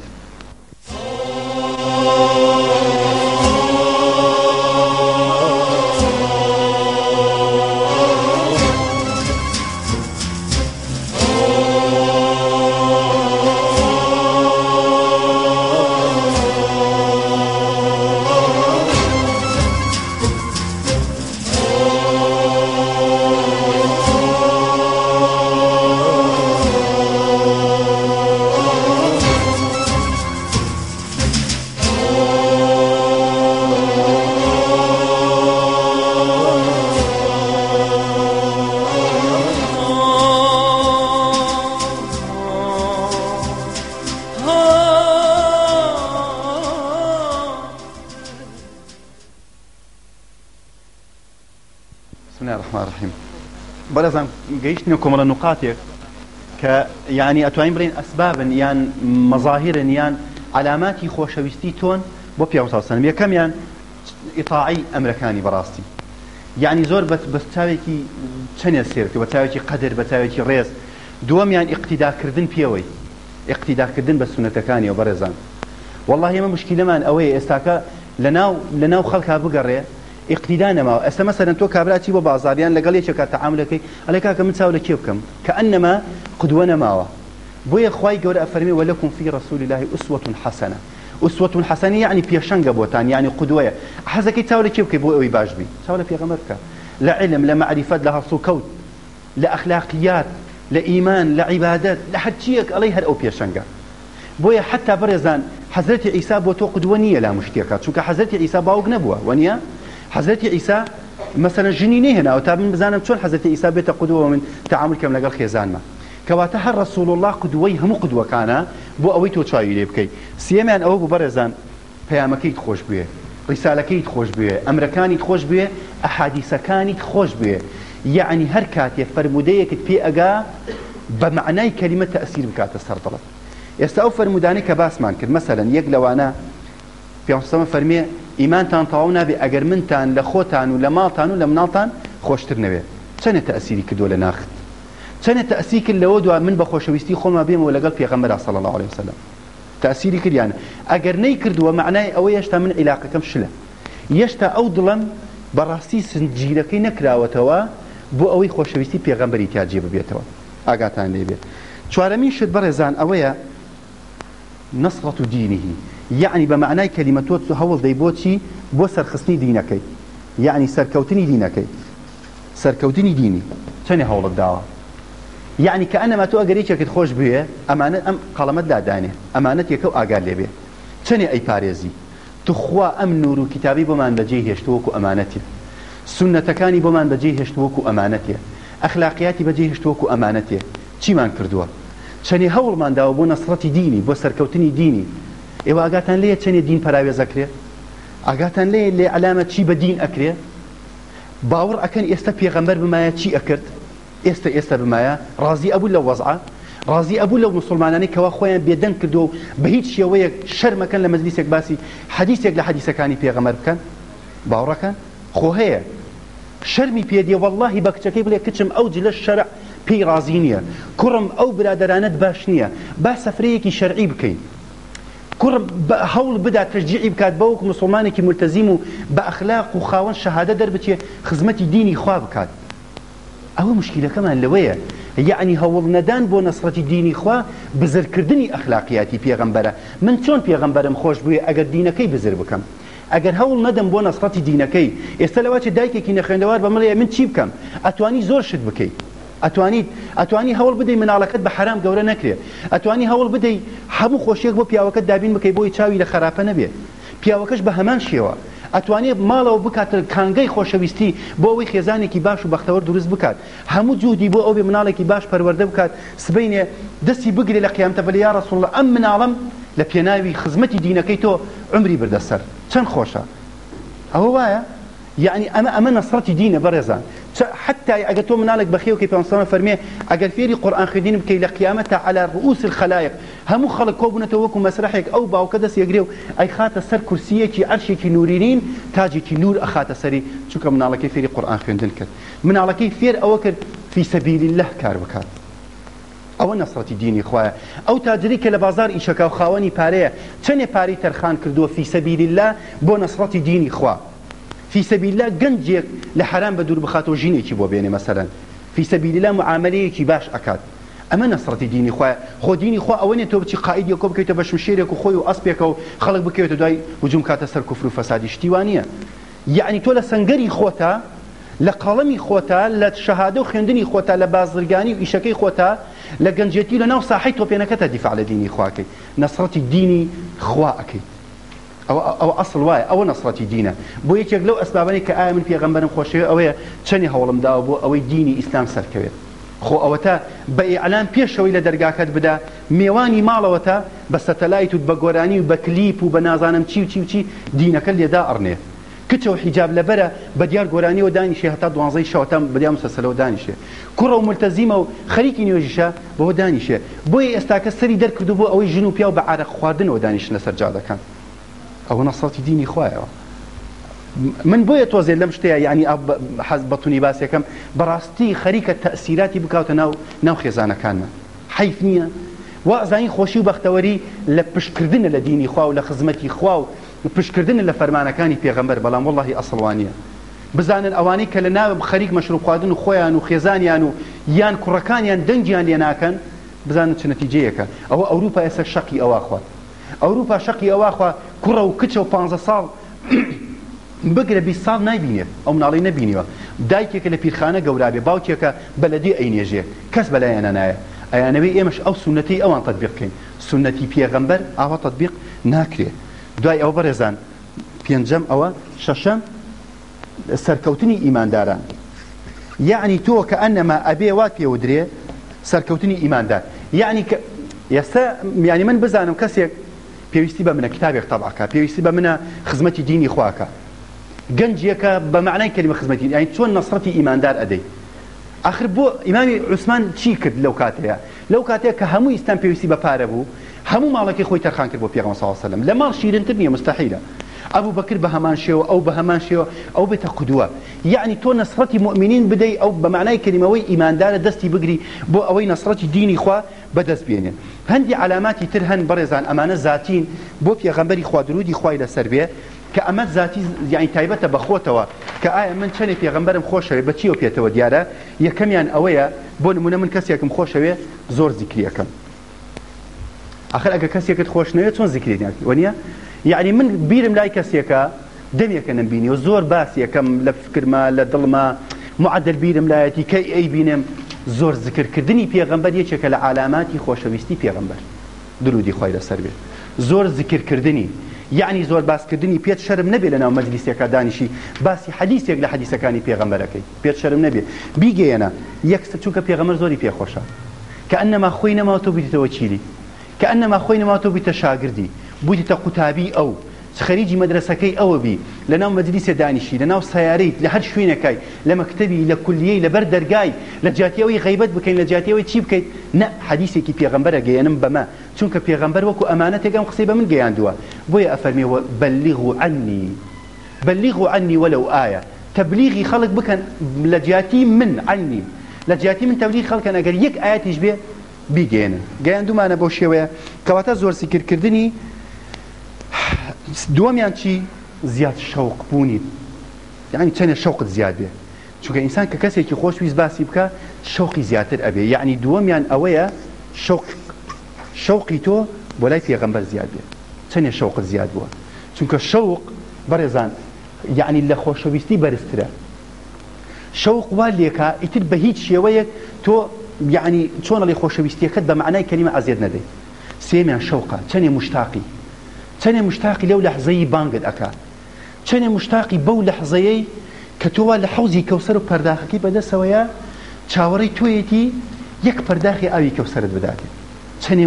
الرحمن الرحيم. بەڕێزان گەیشتنە کۆمەڵە نقاتێک کە یعنی ئەتوانین بڵێن ئەسبابن یان مەظاهرن یان علاماتی خۆشەویستی تۆن بۆ پیاوە سەلەم. یەکەمیان ئیطاعی ئەمرەکانی بەڕاستی، یعنی زۆر بە چاوێکی چەنێ سێرکە، بە چاوێکی قەدر، بە چاوێکی ڕێز. دووەمیان ئیقتیداکردن پێوەی، ئیقتیداکردن بە سونەتەکانی و بەڕێزان. والله ئێمە مشکلەمان ئەوەیە ئێستاکە لەناو خەڵکا بگەڕێ ئیقتیدا نەماوە. ئێستا مەسەلەن تۆ کابراتی بۆ بازاریان لەگەڵ یەکێکا تەعاملەکەی ئەڵێ کاکە من چاو لە کێ بکەم کە ئەنەما قودوە نەماوە. بۆیە خوای گەورە ئەفەرمێ وەلەکم فی ڕەسوول الله ئوسوة حەسەنە. ئوسوة حەسەنە یعنی پێشەنگە بۆتان، یعنی قودوەیە. حەزەکەی چاو لە کێ بکەی بۆ ئەوەی باش بی؟ چاو لە پێغەمبەر بکە، لە عیلم، لە مەعریفەت، لە هەڵسو کەوت، لە ئەخلاقیات، لە ئیمان، لە عیبادەت، لە هەرچیەک ئەڵێ هەر ئەو پێشەنگە. بۆیە حتا بەڕێزان حەزرەتی عیسا بۆ تۆ قودوە نییە لا مشتێکە، چونکە حەزرەتی عیسا باوک نەبووە وەنیە. حەزرەتی عیسا مثلا ژنی نەهێناوە تا من بزانم چۆن حەزرەتی عیسا بێتە قودوە من تەعامل کەم لەگەڵ خێزانمە. کەواتە هەر ڕەسوول الله قودوەی هەموو قودوەکانە بۆ ئەوەی تۆ چاوی لێ بکەی. سێمیان ئەوە بوو بەڕێزان پەیامەکەیت خۆش بوێ، ڕیسالەکەیت خۆش بوێ، ئەمرەکانیت خۆش بوێ، ئەحادیسەکانیت خۆش بوێ. یعنی هەر کاتێک فەرمودەیەکت پێ ئەگا بە معنای کەلیمە تەئسیر بکاتە سەر دڵت. ئێستا ئەو فەرمودانەی کە باسمان کرد مەسەلەن یەک لەوانە پێغەمبەر فەرمێ ئیمانتان تەواو نابێ ئەگەر منتان لە خۆتان و لە ماڵتان و لە مناڵتان خۆشتر نەوێ. چەنە تەئسیری کردووە لە ناخت، چەنە تەئسیر کرد لەوە دوای من بە خۆشەویستی خۆمە بێمەوە لەگەڵ پێغەمبەر صلی الله عليه وسلم. تەئسیری کردیان ئەگەر نەیکردووە معنای ئەوە هێشتا من عیلاقەکەم شلە، هێشتا ئەو دڵم بەڕاستی سنجیرەکەی نەکراوەتەوە بۆ ئەوەی خۆشەویستی پێغەمبەری تیاجێ ببێتەوە. ئاگاتان لێ بێت. چوارەمین شت بەڕێزان ئەوەیە نصرة دينه، يعني بمعنى كلمة هول دي بوتشي بو سرخصني دينكي، يعني سركوتني دينكي، سركوتني ديني تاني هول الدعوة. يعني كأنما تو أجريتك تخش بيه أمانة أم قلمت لا دانه أمانة يكو أقال لي بيه تاني أي باريزي تخوا أم نور كتابي بمان بجيه يشتوكو أمانتي، سنة كاني بمان بجيه يشتوكو أمانتي، أخلاقياتي بجيه يشتوكو أمانتي. چی مان کردووە؟ چەنی هەوڵمان داوە بۆ نەسڕەتی دینی، بۆ سەرکەوتنی دینی. ئێوە ئاگاتان لێیە چەنێ دین پەراوێزەکرێ؟ ئاگاتان لێیە لێ علامە چی بە دین ئەکرێ؟ باوەڕ ئەکەن ئێستا پێغەمبەر بمایە چی ئەکرد؟ ئێستا بمایە ڕازی ئەبوو لەو وەزعە، ڕازی ئەبوو لەو مسلمانانەی کەوا خۆیان بێدەنگ کردو و بە هیچ شێوەیەک شەرمەکەن لە مەجلیسێک باسی حەدیثێک لە حەدیثەکانی پێغەمبەر بکەن. باوەڕەکەن خۆ هەیە شەرمی پێدیە واللهی بە کچەکەی بڵێ کچم ئەو جلە شەرع پێی ڕازی نییە، کوڕم ئەو برادەرانەت باش نییە، با سەفرەیەکی شەرعی بکەین، کوڕم هەوڵ بدا تەشجیعی بکات بەوەک مسلمانێکی ملتەزیم و بە ئەخلاق و خاوەن شەهادە دەربچێ خزمەتی دینی خوا بکات. ئەوە مشکلەکەمان لەوەیە، یعنی هەوڵ نەدان بۆ نەسڕەتی دینی خوا بزرکردنی ئەخلاقیاتی پێغەمبەرە. من چۆن پێغەمبەرم خۆش بووێ ئەگەر دینەکەی بزر بکەم، ئەگەر هەوڵ نەدەم بۆ نەسڕەتی دینەکەی. ئێستا لەواتێ دایکێکی نەخوێندەوار بەمەڵێ من چی بکەم؟ ئەتوانی زۆر شت بکەیت، ئەتوانی هەوڵ بدەی مناڵەکەت بە حرام گەورە نەکرێ، ئەتوانی هەوڵ بدەی هەموو خۆشیێک بۆ پیاوەکەت دابین بکەی بۆی چاوی لە خراپە نەبێت، پیاوەکەش بە هەمان شێوە ئەتوانێت ماڵەوە بکاتە کانگەی خۆشەویستی بۆ ئەوەی خێزانێکی باش و بەختەوەر دروست بکات، هەموو جوودی بۆ ئەو بێ مناڵێکی باش پەروەردە بکات، سبەینێ دەستی بگرێ لە قیامەتە بڵێ یا ڕەسوڵ الله ئەم مناڵم لە پێناوی خزمەتی دینەکەی تۆ عمری بردەسەر، چەند خۆشە. ئەوە وایە؟ يعني أما نصرتي دينه برزان حتى أجتوا من عليك بخيو كيف أنصار فرميه أجل فيري قرآن خدين بكي لقيامته على رؤوس الخلائق هم خلق كوبنا توكم مسرحك أو باو كذا سيجريو أي خات سر كرسية كي عرشي كي نورينين تاجي كي نور أخات سري شو من على كيف فيري قرآن خدين كت من على كيف فير أوكر في سبيل الله كاربكات أو نصرتي ديني خوايا أو تاجريك لبازار إيشكا وخواني باريه تاني باري ترخان كردو في سبيل الله بو نصرتي ديني خوا في سبيل الله جنجك لحرام بدور بخاطر جيني كي بو بيني مثلا في سبيل الله معاملة كي باش أكاد أما نصرتي ديني خوا خو ديني خوا أوين تو بتشي قائد يكوب كي تبش مشيرك وخوي وأصبيك وخلق بكي تداي هجوم كاتسر كفر وفساد اشتوانية يعني تولا سنجري خوتا لقلمي خوتا لشهادة وخندني خوتا لبازرجاني وإشكي خوتا لجنجتي لنا وصاحيت وبينك تدفع على ديني خواكي نصرتي ديني خواكي أو أصل واي أو نصرتي دينه بو يجيك لو أسبابني كآمن في غنبرم خوشي أو تشني هولم داو بو أو ديني إسلام سركويت خو أوتا بإعلان بيشوي لدرجاكت بدا ميواني مالوتا بس تلايت وبجوراني وبكليب وبنازانم تشي دينك اللي دا أرنيه کچە و حیجاب لەبەرە بە دیار گۆرانیەوە دانیشێ هەتا 12 شەوە بەدیا مسەلسەلەوە دانیشێ کوڕە و ملتەزیمە و خەریکی نوێژیشە بەوە دانیشێ بۆیە ئێستاکە سەری دەرکردو بۆ ئەوەی ژن و پیا و بە عارەق خواردنەوە دانیشنە سەر جادەکان ئەوە نەسڵەتی دینی خوایەوە من بۆیە تۆزێ لەم شتەیە یعنی حەز بەتونی باسیەکەم بەڕاستی خەریکە تەئسیراتی بکاتە ناو خێزانەکانمان حیف نییە وازانی خۆشی و بەختەوەری لە پشتکردنە لە دینی خوا و لە خزمەتی خوا و پشتکردنە لە فەرمانەکانی پێغەمبەر بەڵام وەڵڵاهی ئەسڵوانیە بزانن ئەوانەی کە لە ناو خەریک مەشروب خواردن و خۆیان و خێزانیان و یان کوڕەکانیان دەنگیان لێ ناکەن بزانن چ نەتیجەیەکە ئەوە ئەوروپا ئێستا شەقی ئەوا خوات ئەوروپا شەقی ئەوا خوا کوڕە و کچە و 15 ساڵ بگرە 20 ساڵ نایبینێت ئەو مناڵی نەبینیوە دایکێکە لە پیرخانە گەورابێ باوکێکە بەلەدی ئەینێژێ کەس بەلایەنە نایە ئەیانەوەی ئێمەش ئەو سونەتەی ئەوان تەطبیق بکەین سونەتی پێغەمبەر ئاوا تەطبیق ناکرێت دوای ئەو بەڕێزان پێنجەم ئەوە شەشەم سەرکەوتنی ئیمانداران یعنی تۆ کە ئەنەما ئەبێ وات پێوەدرێ سەرکەوتنی ئیماندار یعنی کە ئێستا یعنی من بزانم کەسێک پێویستی بە منە کتابێک تەبعکە پێویستی بە منە خزمەتی دینی خواکە گەنجێکە بە معنای کەلیمە خزمەتی یعنی چۆن نەسڕەتی ئیماندار ئەدەی آخر بۆ ئیمامی عوسمان چی کرد لەو کاتەیە لەو کاتەیە کە هەموو ئیسلام پێویستی بە پارە بوو هەموو ماڵەکەی خۆی تەرخان کرد بۆ پێغەمبەر صلی الله علیه و سلم لە ماڵ شیرینتر نییە مستحیلە ئەبوو بەکر بە هەمان شێوە ئەو بە هەمان شێوە ئەو بێتە قودوە یعنی تۆ نەسڕەتی مؤمنین بدەی ئەو بە معنای کەلیمەوەی ئیماندارە دەستی بگری بۆ ئەوەی نەسڕەتی دینی خوا بەدەست بێنێ هەندی علاماتی تر هەن بەڕێزان ئەمانە زاتین بۆ پێغەمبەری خوا درودی خوای لەسەر بێ کە ئەمە ذاتی یعنی تایبەتە بەخۆتەوە کە ئایا من چەندێک پێغەمبەرم خۆشەوێ بەچیەوە پێێتەوە دیارە یەکەمیان ئەوەیە بۆ نمونە من کەسێکم خۆشەوێ زۆر زیکریەکەم آخر ئەگە کەسێکت خۆش نەوێت چۆن زیکری وەنیە یعنی من بیرم لای کەسێکە دەمێکە نەمبینی و زۆر باسی یەکەم لە فکرما لە دڵما معدل بیرم لایەتی کەی ئەی بینم زۆر زیکرکردنی پێغەمبەر یەکێکە لە علاماتی خۆشەویستی پێغەمبەر درودی خوای لەسەر بێت زۆر زیکرکردنی یعنی زۆر باسکردنی پێت شەرم نەبێ لەناو مەجلیسێکە دانیشی باسی حەدیثێک لە حەدیثەکانی پێغەمبەرەکەی پێت شەرم نەبێ بیگەیەنە یەکسەر چونکە پێغەمبەر زۆری پێخۆشە کە ئەنەما خۆی نەماوە تۆ بیتەوە چیلی کە ئەنەما خۆی نەماوە تۆ بیتە شاگردی بوویتە قوتابی ئەو خەریجی مەدرسەکەی ئەوە بی لەناو مەجلیسێ دانیشی لەناو سەیارەیت لە هەر شوێنەکەی لە مەکتەبی لە کولیەی لەبەر دەرگای لە جیاتیەوەی غەیبەت بکەین لە جیاتیەوەی چی بکەیت نە حەدیثێکی پێغەمبەرە گەیەنم بەمە چونکە پێغەمبەر وەکو ئەمانەتێک ئەم قسەی بە من گەیاندووە بۆیە ئەفەرمێوە بەلیغوا عنی وەلەو ئایە تەبلیغی خەڵک بکەن لە جیاتی من عنی لە جیاتی من تەبلیغ خەڵکەن ئەگەر یەک ئایەتیش بێ بیگەێنن گەیاندومانە بۆ شێوەیە کەواتە زۆر سیکردنی دووەمیان چی زیاد شەوق بوونی یعنی چەندە شەوقت زیاد بێ چونکە ئینسان کە کەسێکی خۆشویست باسی بکە شەوقی زیاتر ئەبێ یعنی دووەمیان ئەوەیە شەوقی تۆ بۆ لای پێغەمبەر زیاد بێ چەندە شەوقت زیاد بووە چونکە شەوق بەڕێزان یعنی لە خۆشەویستی بەرزترە شەوق وا لێکا ئیتر بە هیچ شێوەیەک تۆ یعنی چۆنەڵی خۆشەویستیەکەت بە معنای کەلیمە ئەزیێت نەدەی سێمیان شەوقە چەندێ چەندێ مشتاقی لەو لەحزەیی بانگت ئەکا چەندێ مشتاقی بەو لەحزەیەی کە تۆوا لە حەوزی کەوسەر و پەرداخەکەی بەدەستەوەیە چاوەڕێی تۆیەتی یەک پەرداخی ئاوی کەوسەرت بداتێت چەندێ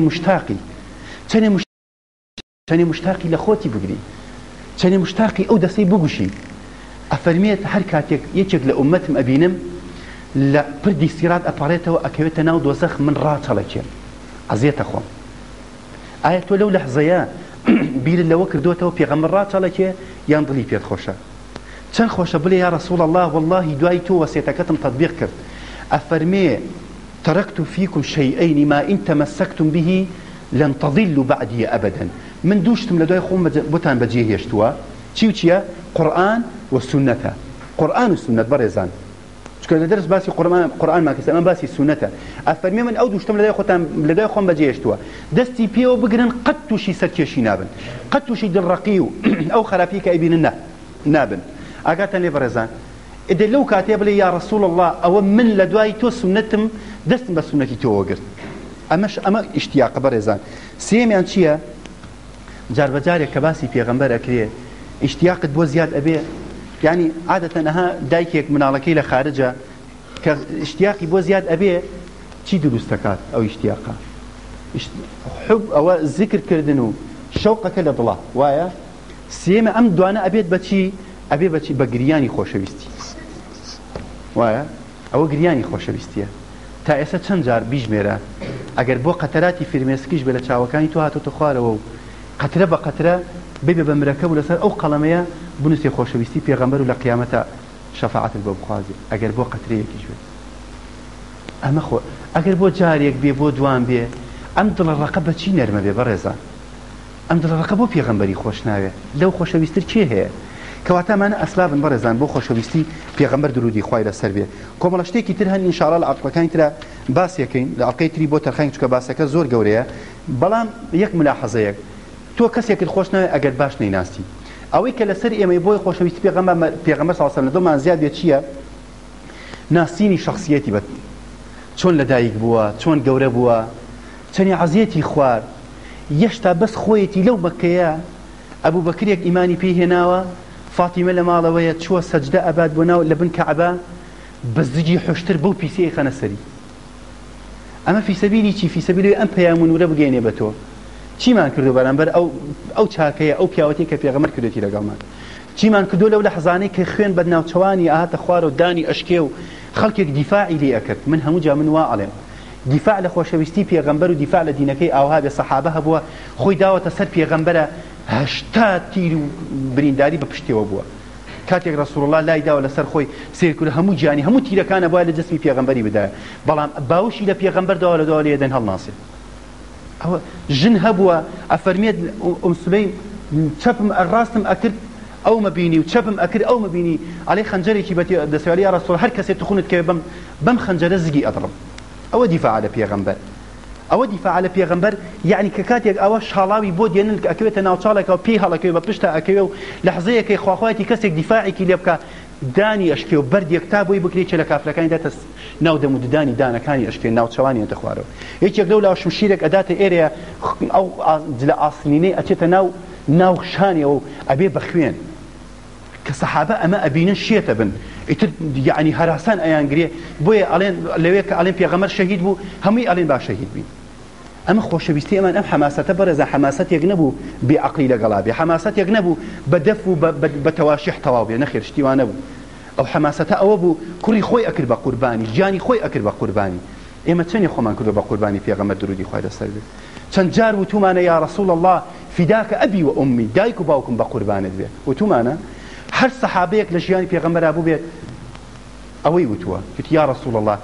مشتاقی لە خۆتی بگری چەندێ مشتاقی ئەو دەسەی بگوشی ئەفەرمێت هەر کاتێک یەکێک لە ئومەتم ئەبینم لە پردی سیرات ئەپەڕێتەوە ئەکەوێتە ناو دۆزەخ من ڕاچەڵەکێم ئەزیێتە خۆم ئایا تۆ لەو لەحزەیە بیر لەوە کردوتەوە پێغەمبەر ڕاچەڵەکێ یان دڵی پێت خۆشە چەند خۆشە بڵێ یا رەسوڵ الله والله دوای تۆ وەسیەتەکەتم تەطبیق کرد ئەفەرمێ تركت فيكم شيئين ما إن تمسكتم به لن تضلوا بعدي أبدا من دوشتم لدوي خوم بوتان بجيه يشتوا چیە قورآن والسنة قورآن والسنة برزان چونکە لە دەرس باسی قورآن ماکەسە ئەمە باسی سونەتە ئەفەرمێ من ئەو دوشتم لەدای خۆم بەجێهێشتووە دەستی پێوە بگرن قەت تووشی سەرکێشی نابن قەت تووشی دڵڕەقی و ئەو خراپی کە ئەیبینن نابن ئاگاتان لێ بەڕێزان ئێدە لەو کاتێ بڵێ یا رەسوڵ الله ئەوە من لە دوای تۆ سونەتم دەستم بە سونەتی تۆ وەگرت ئەمە ئیشتیاقە بەڕێزان سێمیان چییە جاربەجارێک کە باسی پێغەمبەر ئەکرێ ئیشتیاقت بۆ زیاد ئەبێ يعني عادة أنها دايكيك من على كيلة خارجة كاشتياقي بو زياد أبيه چی دروست دەکات ئەو ئیشتیاقە حب ئەوە ذکر کردن و شەوقەکە لە دڵە وایە سێمە ئەم دوانە ئەبێت بە چی ئەبێ بەچی بە گریانی خۆشەویستی وایە ئەوە گریانی خۆشەویستیە تا ئێستا چەند جار بیژمێرە ئەگەر بۆ قەتەراتی فرمێسکیش بێ لە چاوەکانی تۆ هاتۆتە خوارەوە و قەترە بە قەترە ببێ بە مرەکەب و لەسەر ئەو قەڵەمەیە بنووسێ خۆشەویستی پێغەمبەر و لە قیامەتە شەفاعەتت بۆ بخوازێ ئەگەر بۆ قەترەیەکیش بێت ئەمە خۆ ئەگەر بۆ جارێک بێ بۆ دوان بێ ئەم دڵە ڕقە بە چی نەرمە بێ بەڕێزان ئەم دڵە ڕقە بۆ پێغەمبەری خۆش ناوێ لەو خۆشەویستتر چێ هەیە کەواتەمانە ئەسلابن بەڕێزان بۆ خۆشەویستی پێغەمبەر درودی خوای لەسەر بێ کۆمەڵە شتێکی تر هەن ئینشاءڵڵا لە ئەڵقەکانی ترە باسیەکەین لە ئەڵقەی تری بۆ تەرخەین چونکە باسەکە زۆر گەورەیە بەڵام یەک ملاحەزەیەک تۆ کەسێکت خۆش ناوێ ئەگەر باش نەیناستی ئەوەی کە لەسەر ئێمەی بۆی خۆشەویستی پێغەمبەر صلی الله علیه و سلم زیاد بێت چییە ناسینی شخصیەتی بە چۆن لەدایک بووە چۆن گەورە بووە چەنی عەزیەتی خوارد یەشتا بەس خۆیەتی لەو مەککەیە ئەبوو بەکرێک ئیمانی پێی هێناوە فاتیمە لە ماڵەوەیە چووە سەجدە ئەبات بۆ ناو لە بن کەعبە بە زجی حوشتر بەو پیسەی خەنە سەری ئەمە فی سەبیلی چی فی سەبیلی ئەم پەیامونورە بگەینێ بە تۆ چیمان کردو بەرامبەر ئەو چاکەیە ئەو پیاوەتی کە پێغەمبەر کردوێتی لەگەڵمان چیمان کردو لەو لەحزانەی کە خوێن بە ناوچەوانی ئاهاتە خوارە و دانی ئەشکێ و خەڵکێک دیفاعی لێ ئەکرد من هەموو جا من وا ئەڵێم دیفاع لە خۆشەویستی پێغەمبەر و دیفاع لە دینەکەی ئاوها بێ سەحابە هەبووە خۆی داوەتە سەر پێغەمبەرە 80 تیر و برینداری بە پشتەوە بووە کاتێک ڕەسوڵ الله لای داوە لەسەر خۆی سیر کرد هەموو گیانی هەموو تیرەکانە بووە لە جسمی پێغەمبەری بدایە بەڵام باوشی لە پێغەمبەر داوە لە داوە لێدەن هەڵناسێت ئەوە ژن هەبووە ئەفەرمێت سولەیم چەپم ڕاستم ئەکرد ئەو مەبینی و چەپم ئەکرد ئەو مەبینی ئەڵێ خەنجەرێکی بە دەسێوالی یا ڕەسوڵ هەر کەسێک تخونت کە بەم خەنجەرە زگی ئەدڕم ئەوە دیفاع لە پێغەمبەر ئەوە دیفاع لە پێغەمبەر یعنی کە کاتێک ئەوە شاڵاوی بۆ دێنن ئەکەوێتە ناوچاڵێکەوە پێی هەڵەکەوێ بە پشتە ئەکەوێ و لەحزەیەکەی خواخوایەتی کەسێک دیفاعێکی لێ بکە دانی ئەشکێ و بەردێک تا بۆی بکرێت لە کافرەکانی داتە ناو دەم و ددانی دانەکانی ئەشکێ ناوچەوانی ئەتە خوارەوە یەکێک لەو لاو شمشیرێک ئەداتە ئێرەیە ئەو لە ئاسنینەی ئەچێتە ناو شانیەوە و ئەبێ بە خوێن کە سەحابە ئەمە ئەبینن شێتە بن ئیتر یعنی هەراسان ئەیانگرێ بۆیە ئەڵێن لەوێ کە ئەڵێن پێغەمبەر شەهید بوو هەمووی ئەڵێن با شەهید بین ئەمە خۆشەویستی ئەمان ئەم حەماسەتە بەرەزە حەماسەتێک نەبوو بێعەقلی لەگەڵا بێ حەماسەتێک نەبوو بە دەف و بە تەواشیح تەواو بێ نەخێر شتیوان نەبوو ئەو حەماسەتە ئەوە بوو کوڕی خۆی ئەکرد بە قوربانی گیانی خۆی ئەکرد بە قوربانی ئێمە چەندێک خۆمان کردو بە قوربانی پێغەمبەر درودی خوای لەسەر بێت چەند جار وتومانە یا ڕەسوڵ الله فیداکە ئەبی و ئومی دایک و باوکم بە قوربانت بێ وتومانە هەر سەحابەیەک لە ژیانی پێغەمبەرا بوو بێت ئەوەی وتووە وتی یا ڕەسوڵ الله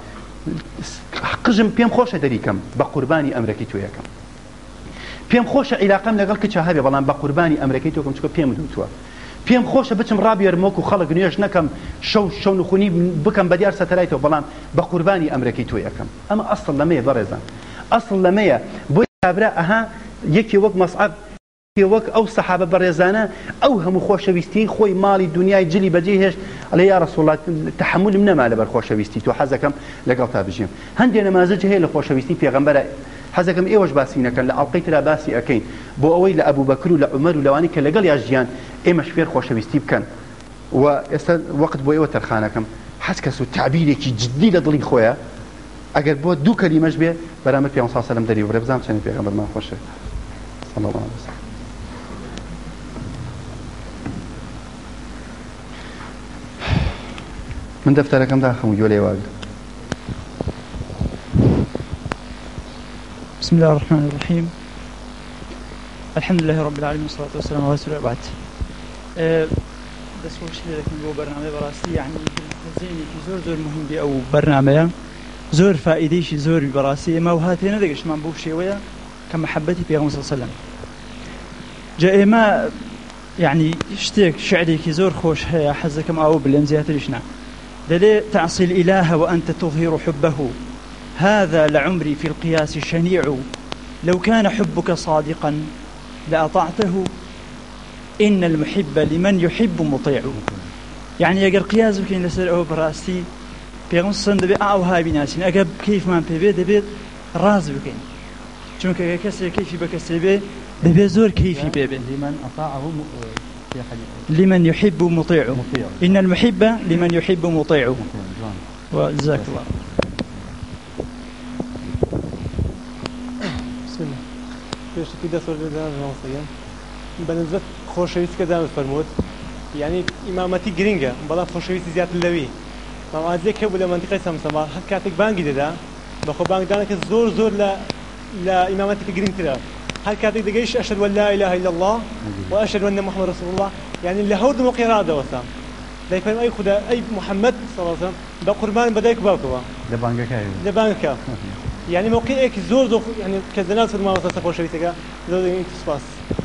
قژم پێم خۆشە دەریکەم بە قوربانی ئەمرەکەی تۆ یەکەم پێم خۆشە عیلاقەم لەگەڵ کچە هەبێ بەڵام بە قوربانی ئەمرەکەی تۆکەم چکە پێم وتووە پێم خۆشە بچم ڕابێرمۆک و خەڵک نوێژ نەکەم شەو نخونی بکەم بە دیار سەتەرایتەوە بەڵام بە قوربانی ئەمرەکەی تۆ یەکەم ئەمە ئەسڵ لەمەیە بەڕێزان ئەسڵ لەمەیە بۆی کابرا ئەها یەکی وەک مەسعەب وەک ئەو سەحابە بەڕێزانە ئەو هەموو خۆشەویستی خۆی ماڵی دنیای جلی بەجێ هێشت ئەڵێ یا ڕەسوڵ الله تەحملم نەما لەبەر خۆشەویستی تۆ حەزەکەم لەگەڵ تا بژیم هەندێک نەمازەج هەیە لە خۆشەویستی پێغەمبەرە حەزەکەم ئێوەش باسی نەکەن لە ئەڵقەی ترا باسی ئەکەین بۆ ئەوەی لە ئەبوبەکر و لە عومەر و لەوانی کە لەگەڵ یا ژیان ئێمەش فێر خۆشەویستی بکەن و ئێستا وەقت بۆ ئێوە تەرخانەکەم حەز کەس و تعبیرێکی جددی لە دڵی خۆیە ئەگەر بۆ دوو کەلیمەش بێ بەرامبەر پێغەمبەر صلی الله علیه و سلم دەری وبرە بزانم چەند پێغەمبەرمان خۆشە صلی الله علیه و سلم من دەفتەرەکەم داخەم و گوێ لێوە بسم الله الرحمن الرحيم الحمد لله رب العالمين والصلاة والسلام على رسول الله بعد بس هو شيء لكن هو برنامج براسي يعني زيني في زور مهم بي أو برنامج زور فائدة شيء زور براسي ما وهاتين ذكرش ما بوش شيء ويا كمحبتي في صلى الله عليه وسلم جاء ما يعني اشتيك شعري كي زور خوش هيا حزكم أو بالانزيات ليشنا دليل تعصي الإله وأنت تظهر حبه هذا لعمري في القياس شنيع لو كان حبك صادقا لأطعته إن المحب لمن يحب مطيع يعني يقر قياس بكين لسر أو براستي بيغم الصند بي أو هاي بناسين أقب كيف ما بيبي دبيت راز بكين چونك كسر كيفي بكسر بي دبي زور كيفي بيبي لمن أطاعه لمن يحب مطيع إن المحب لمن يحب مطيع وجزاك الله بسم الله پێشکی دەسەر لێدان ڕاستەیە بەنسبەت خۆشەویست کە دامت فەرمووت يعني إمامتي جرينجا بلا خوشوي زيادة اللوي ما أزيك هو لمنطقة سمسمة هل كاتك بانجي ده بخو بانج دانك زور لا إمامتك جرينجا هل كاتك دقيش أشهد أن لا إله إلا الله وأشهد أن محمد رسول الله يعني اللي هود مقيرادة وسام ده يفهم أي خدا أي محمد صلى الله عليه وسلم بقربان بدايك باكوا لبانك يعني موقعك زور يعني كذنات في الماء وتصفوا شويتك زور يعني تسباس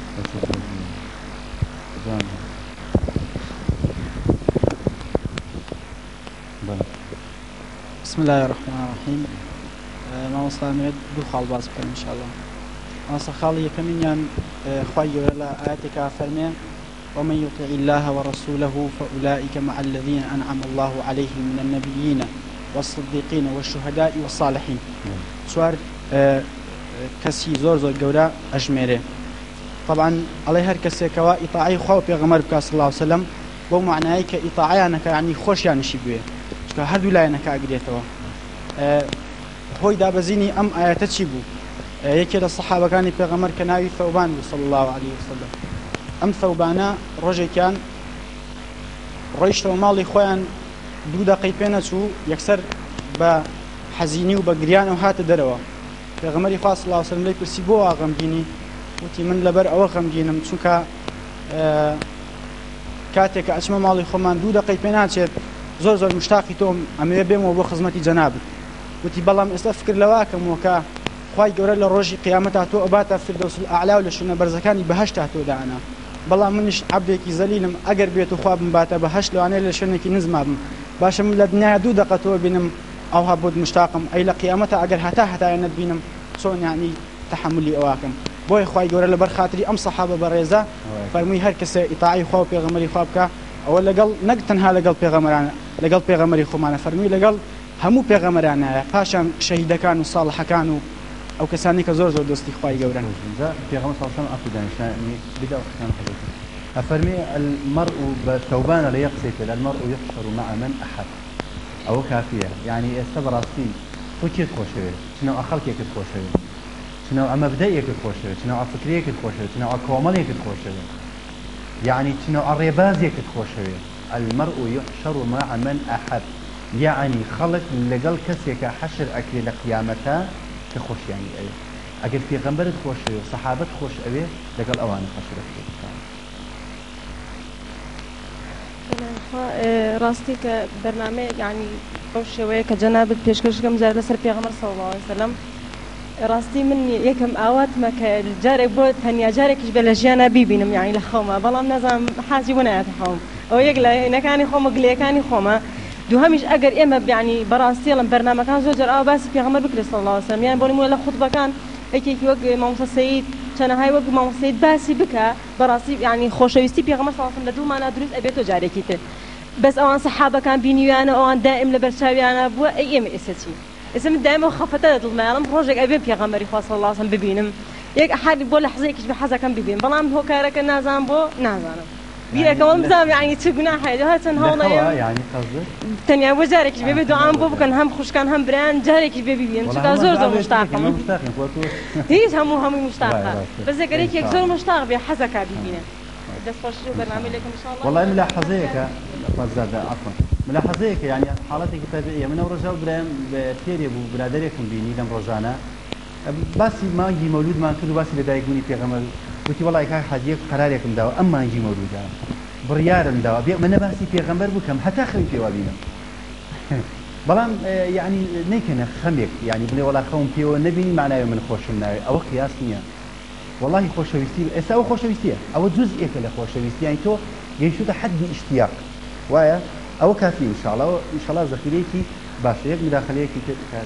بسم الله الرحمن الرحيم ما وصلنا من دو خال باز بكم إن شاء الله أنا خالي كمين يعني خواي ولا آياتك فرمي ومن يطع الله ورسوله فأولئك مع الذين أنعم الله عليهم من النبيين والصديقين والشهداء والصالحين سوار كسي زور جورا أجميري طبعا عليه هر كسي كوا إطاعي خو بيغمر بك صلى الله عليه وسلم بو معناه كإطاعي أنك يعني خوش يعني شبيه هر ولاية أنك أقريتوا هوي دابزيني أم آيات تشيبو يكيد الصحابة كان بيغمر كناوي ثوبان صلى الله عليه وسلم أم ثوبانا رجل كان ريش مالي خوان دو دقيقة شو يكسر بحزيني وبقريان وهات دروا بيغمر صلى الله عليه وسلم لي برسيبوا غمجيني وتي من لبر أو غمجينم شوكا كاتك أسمى مالي خوان دو دقيقة شيء زور مشتاقي توم أمي بيم وبو خدمتي جناب وتي بلام استفكر لواكم وكا خواي جورا لروجي قيامتها تو أباتا في الدوس الأعلى ولا شنو برزكاني بهشتها تو دعنا بلا منش عبدك زليلم أجر بيت خواب مباتا بهش لو أنا لشنك نزمم باش من الدنيا دو دقتو بينم أو هبود مشتاقم أي لقيامتها أجر حتى ينبينم صون يعني تحملي أواكم بوي خواي جورا لبر خاطري أم صحابة بريزة فرمي هر كسي إطاعي خواب بيغمري خوابك أو لقل نقتنها لقل بيغمران لقل بيغمري خومانا فرمي لقل همو بيغمران باشان شهيد كانوا صالح كانوا أو كساني كزور دوستي خواي جورا بيغمر صلى الله عليه وسلم أفدان يعني بدأ أختان حدث أفرمي المرء بثوبان لا يقصف المرء يحشر مع من أحد أو كافية يعني استبراسي فكير خوشوي شنو أخلقك خوشوي شنو مبدئك خوشوي شنو فكريك خوشوي شنو كومالك خوشوي يعني شنو الربازك خوشوي المرء يحشر مع من أحد يعني خلق لقل كسيك حشر أكل لقيامته كخوش يعني أيه أجل في غنبرة خوشوي وصحابة خوش أبيه لقل أوان حشر راستي كبرنامج يعني بوشوي كجناب بيشكش كم زاد لسر بيغمر صلى الله عليه وسلم راستي من يكم اوات ما كالجارك بوت هنيا جارك بلجيانا بيبينم يعني لخوما بلام نظام حاجي ونات خوم او يقلا انا كاني خوم قلي كاني خوما دو همش اجر اما يعني براستي لم برنامج كان زوجر او بس بيغمر بكري صلى الله عليه وسلم يعني بوني مولا خطبه كان هيك وق موسى سيد كان هاي وق موسى سيد باسي بك براسي يعني خوشويستي بيغمر صلى الله عليه وسلم لدو ما ندرس ابيتو جاركيته بس اوان صحابه كان بيني انا اوان دائم لبرشاوي انا بو ايام اساسي اسم دائما خفته المعلم بروجيك ابي بيغمر صلى الله عليه وسلم ببينم ياك احد بقول لحظيك بحزه كان ببين بلام هو كارك نازان بو نازان بيا كمان مزام يعني تقنا حاجه هاتن هون يعني قصدك تاني وجارك بيبي دعام بو كان هم خوش كان هم بران جارك بيبين شكا زور مشتاق هيش هم مشتاقه بس ذكريك زور مشتاق بحزه كبيبينه بس فرشوا برنامج لكم ان شاء الله والله ملاحظيك فزاد عفوا ملاحظيك يعني حالتك طبيعيه من ورجاو برام بتيري ابو برادركم بيني لم رجانا بس ما يجي مولود ما كل بس بدايقوني في غمل قلت والله كان حاجيك قراركم داو اما يجي مولود بريارم داو من باسي في غمر بكم حتى خلي في وابينا بلان يعني نيكن خميك يعني بني والله خوم فيه نبي معناه من خوشنا او قياس نيه والله خوشويستي اسا خوشويستي او جزء كله خوشويستي يعني تو يشو تحدي اشتياق وايا او كافي ان شاء الله ذخيرتي باشيك مداخليكي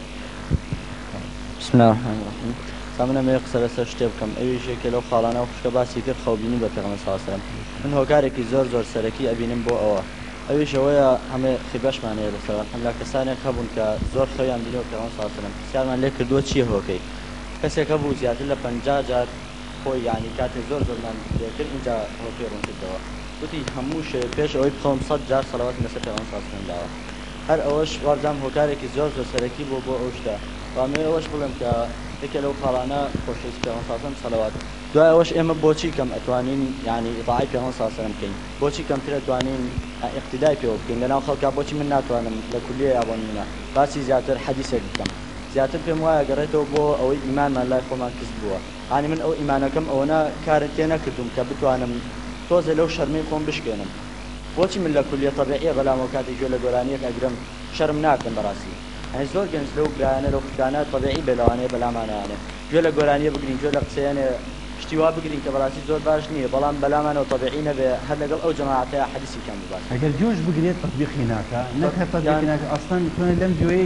بسم الله الرحمن الرحيم سامنا ما يقصر سرشتي بكم اي شيء كلو خالانا وخشك باسي كر خوبيني بتغمر صلى الله عليه وسلم من هوكارك زور سركي ابينم بو او اي شويه هم خباش معنی لسان حمله کسانی خبون که زور خیام دیو که اون صلى الله عليه وسلم سیار من لیک دو چی هوکی کسی که بود زیاد ل 50 جار خوی یعنی کات زور من لیکن اینجا هوکی رون دوا بودی هموش پیش اوی 500 جار صلوات نسبت اون صلى الله عليه وسلم دوا هر اوش وردم هوکاری که زور سرکی بو اوشته و می اوش بولم که یکی لو خالانا خوشش به اون صلى الله عليه وسلم صلوات دوای ئەوەش ئێمە بۆچی کەم ئەتوانین ینی ئیطاعەی پێغەمبەر صلی الله علیه و سلم بکەین بۆچی کەمتر ئەتوانین اقتیدای پێوە بکەین لەناو خەڵکا بۆچی من ناتوانم لە کولیە یاڕۆ نمونە باسی زیاتر حەدیثێک بکەم زیاتر پێم وایە گەڕێتەوە بۆ ئەوەی ئیمانمان لای خۆمان کەسب بووە ینی من ئەو ئیمانەکەم ئەوەنە کارت تێ نەکردوم کە بتوانم تۆزە لەو شەرمەی خۆم بشکێنم بۆچی من لە کولیە طەبیعیە بەلامەوە کاتێک گوێ لە گۆرانیەک ئەگرم شەرم ناکەم بەڕاستی ئەی زۆر گەنج لەو برایانە لەو خوتانە طەبیعی بێ لەوانەیە گوێ لە گۆرانیە بگرین گوێ لە قسەیانێ شتیوا بگرین کە بەڕاستی زۆر باش نییە بەڵام بەلامانەوە طەبیعی نەبێ هەر لەگەڵ ئەو جەماعەتەیە حەدیثی کەم ببات ئەگەر جۆش بگرێت تەطبیقی ناکە نەکە تەطبیقی ناکە ئەسڵان تۆنە لەم گوێی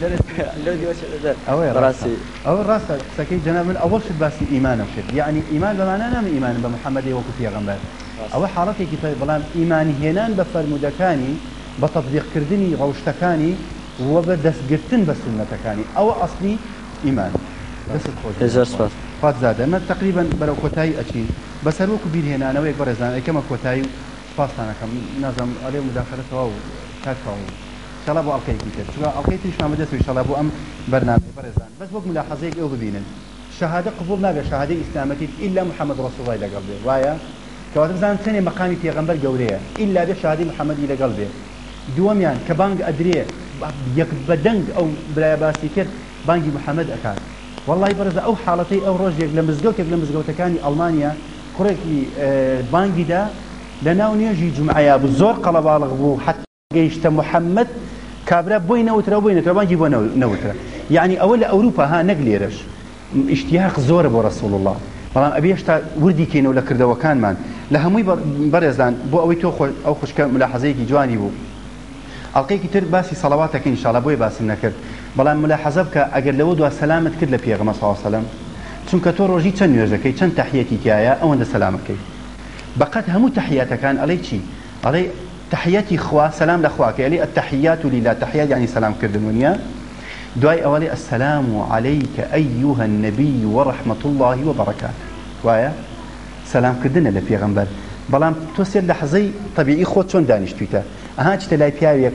ئەوەی ڕاستی ئەوە ڕاستە قسەکەی جەناب من ئەوەڵ شت باسی ئیمانە بشێت یعنی ئیمان بەمانە نامە ئیمان بە محەممەدی وەکو پێغەمبەر ئەوە حاڵەتێکی تۆی بەڵام ئیمانی هێنان بە فەرمودەکانی بە تەطبیقکردنی ڕەوشتەکانی وە بە دەستگرتن بە سنەتەکانی ئەوە ئەسلی ئیمان دەست خۆش فات زادە مە تقریبا بەرەو کۆتایی ئەچین بەسەر وەکو بیرهێنانەوەیەک بەڕێزان ئەکەمە کۆتایی پاسانەکەم نازم ئەلێ مداخلەتەوە و کاتەوە شڵا بۆ ئەڵلقەیەکی تر چوە ئەڵلقەی تریشمان بەدەست شڵا بۆ ئەم بەرنامەی بەڕێزان بەس وەک ملاحەزەیەک ئەو ببینن شەهادە قبول نابێت شەهادەی ئیسلامەتی ئیلا محەممەد ڕەسوڵ الله لەگەڵ بێ وایە کەواتە بزانن چەندێ مەقامی پێغەمبەر گەورەیە ئیلا بێ شەهادەی محەممەدی لەگەڵ بێ دووەمیان کە بانگ ئەدرێ یەک بەدەنگ ئەو برایە باسی کرد بانگی محەممەد ئەکات والله بەرز ئەو حاڵەتەی ئەو ڕۆژێک لە مزگەوتێک لە مزگەوتەکانی ئەڵمانیا کوڕێکی بانگیدا لە ناو نوێژی جومعەیە بوو زۆر قەڵەباڵغ بوو حتى گەیشتە محەممەد کابرا بۆی نەوترا بۆی نەوترا بانگی بۆ نەوترا یعنی ئەوە لە ئەوروپا ها نەک لێرەش ئیشتیاق زۆرە بۆ ڕەسوڵ الله بەڵام ئەبێ هێشتا وردی کێنەوە لە کردەوەکانمان لە هەمووی بەڕێزان بۆ ئەوەی تۆ ئەو خوشکە ملاحەزەیەکی جوانی بوو ئەڵلقەیەکی تر باسی سەڵەواتەکە ئینشاڵڵا بۆی باسی نەکرد بەڵام ملاحەزە بکە ئەگەر لەوە دوا سەلامت کرد لە پێغەمبەر صلی الله علیه و سلم چونکە تۆ ڕۆژی چەند نوێژەکەی چەند تەحیەتی تایە ئەوەندە سەلامەکەی بەقەت هەموو تەحیاتەکان ئەڵێ چی ئەڵێ تحیاتی خوا سلام لەخوا کە ئەڵێ التحیات لله تحیات یعنی سلام کردن ونیا دوای ئەوەڵێ السلام عليك أيها النبي ورحمة الله وبركاته وایە سلام کردنە لە پێغەمبەر بەڵام تۆ سێر لە حەزەی طبیعی خۆت چۆن دانیشتویتە ئەها چتە لای پیاوێک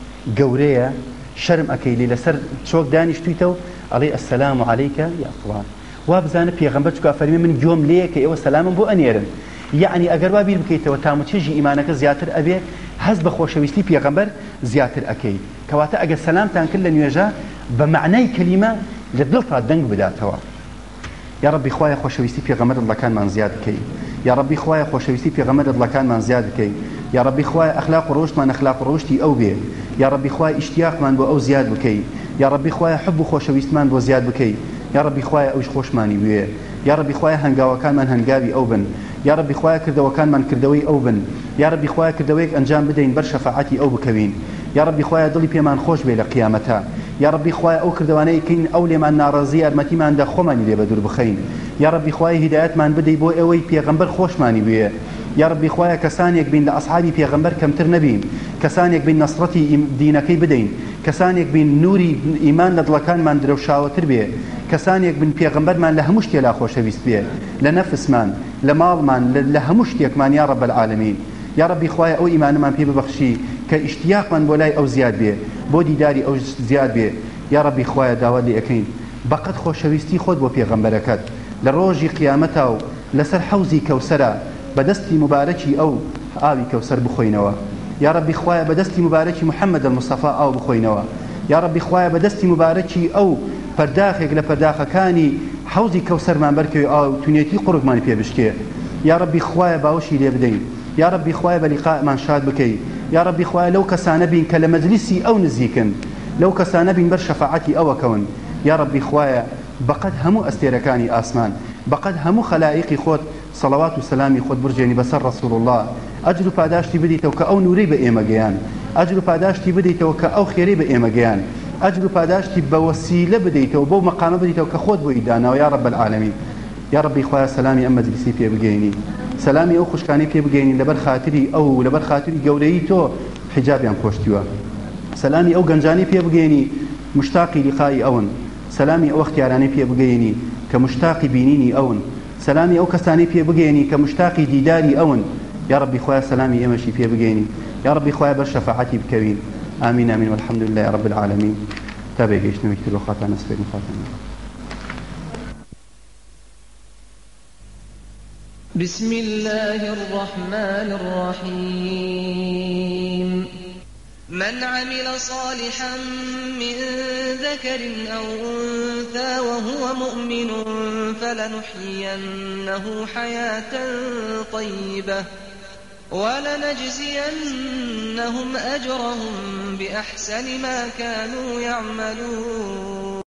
گەورەیە شەرم ئەەکەی لێ لەسەر چۆک دانیشتویتەوە ئەڵێ السلام عليك يا فلان وا بزانە پێغەمبەر چکە فەرمی من گوێم لێیە کە ئێوە سەلامم بۆ ئەنێرن یعنی ئەگەر وا بیر بکەیتەوە تاموچێژی ئیمانەکە زیاتر ئەبێ هەست بە خۆشەویستی پێغەمبەر زیاتر ئەەکەی کەواتە ئەگەر سەلامتان کرد لە نوێژە بە معنای کەلیمە لە دڵتا دەنگ بداتەوە یا ربی خوایە خۆشەویستی پێغەمبەر دڵەکانمان زیاد بکەی یا ربی خوایە خۆشەویستی پێغەمبەر دڵەکانمان زیاد بکەی یا ربی خوایە ئەخلاق و ڕۆشتمان ئەخلاق و ڕۆشتی ئەو بێ یا ربی خوایە ئیشتیاقمان بۆ ئەو زیاد بکەی یا ربی خوایە حب و خۆشەویستمان بۆ زیاد بکەی یا ربی خوایە ئەوش خۆشمانی بوێ یا ربی خوایە هەنگاوەکانمان هەنگاوی ئەو بن یا ربی خوایە کردەوەکانمان کردەوەی ئەو بن یا ربی خوایە کردەوەیەک ئەنجام بدەین بەر شەفاعەتی ئەو بکەوین یا ربی خوایە دڵی پێمان خۆش بێ لە قیامەتە یا ربی خوایە ئەو کردوانەی کەین ئەو لێمان ناڕازی یارمەتیماندا خۆمانی لێ بەدوور بخەین یا ربی خوایە هیدایەتمان بدەی بۆ ئەوەی پێغەمبەر خۆشمانی بوێ یا ربی خوایە کەسانێک بین لە ئەصحابی پێغەمبەر کەمتر نەبین کەسانێک بین نەسڕەتی دینەکەی بدەین کەسانێک بین نوری ئیمان لە دڵەکانمان درەوشاوەتر بێ کەسانێک بن پێغەمبەرمان لە هەموو شتێ لا خۆشەویست بێ لە نەفسمان لە ماڵمان لە هەموو شتێکمان یا رب العالمین یا ربی خوایە ئەو ئیمانەمان پێ ببەخشی کە ئیشتیاقمان بۆ لای ئەو زیاد بێ بۆ دیداری ئەو زیاد بێ یا ربی خوایە داوات لێ ئەەکەین بەقەت خۆشەویستی خۆت بۆ پێغەمبەرەکەت لە ڕۆژی قیامەتە و لەسەر حەوزی کەوسەرە بەدەستی مبارەکی ئەو ئاوی کەوسەر بخۆینەوە یا ربی خوایە بەدەستی مبارەکی محەممەد المستەفا ئاو بخۆینەوە یا ربی خوایە بەدەستی مبارەکی ئەو پەرداخێک لە پەرداخەکانی حەوزی کەوسەرمان بەرکەوی ئاو تونێتی قوڕگمان پێ بشکێ یا ربی خوایە باوەشی لێ بدەین یا ربی خوایە بە لیقاءمان شاد بکەی یا ربی خوایە لەو کەسانە بین کە لە مەجلیسی ئەو نزیکن لەو کەسانە بین بەر شەفاعەتی ئەوەکەون یا ربی خوایە بەقەد هەموو ئەستێرەکانی ئاسمان بەقەد هەموو خەلائیقی خۆت صلوات و سلامی خۆت برجێنی بەسەر ڕەسوڵ الله ئەجر و پاداشتی بدەیتەوە کە ئەو نورەی بە ئێمە گەیان ئەجر و پاداشتی بدەیتەوە کە ئەو خێرەی بە ئێمە گەیان ئەجر و پاداشتی بە وەسیلە بدەیتەوە بەو مەقامە بدەیتەوە کە خۆت بۆی داناوە یا رب العالمین یا ربی خوایە سلامی ئەم مەجلیسی پێ بگەینی سلامی ئەو خوشکانی پێ بگەینی لەبەر خاتری ئەو لەبەر خاتری گەورەی تۆ حجابیان پۆشتیوە سلامی ئەو گەنجانی پێ بگەینی مشتاقی لیقای ئەون سلامی ئەو اختیارانی پێ بگەینی کە مشتاقی بینینی ئەون سلامی ئەو کەسانی پێ بگەینی کە مشتاقی دیداری ئەون یا ربی خوایە سلامی ئێمەشی پێ بگەینی یا ربی خوایە بەر شەفاعەتی بکەوین آمین آمین والحمد لله رب العالمين تا بێگەیشتنەوەی تر و خاتانە سپێرین خاتانە بسم الله الرحمن الرحيم من عمل صالحا من ذكر أو أنثى وهو مؤمن فلنحيينه حياة طيبة ولنجزينهم أجرهم بأحسن ما كانوا يعملون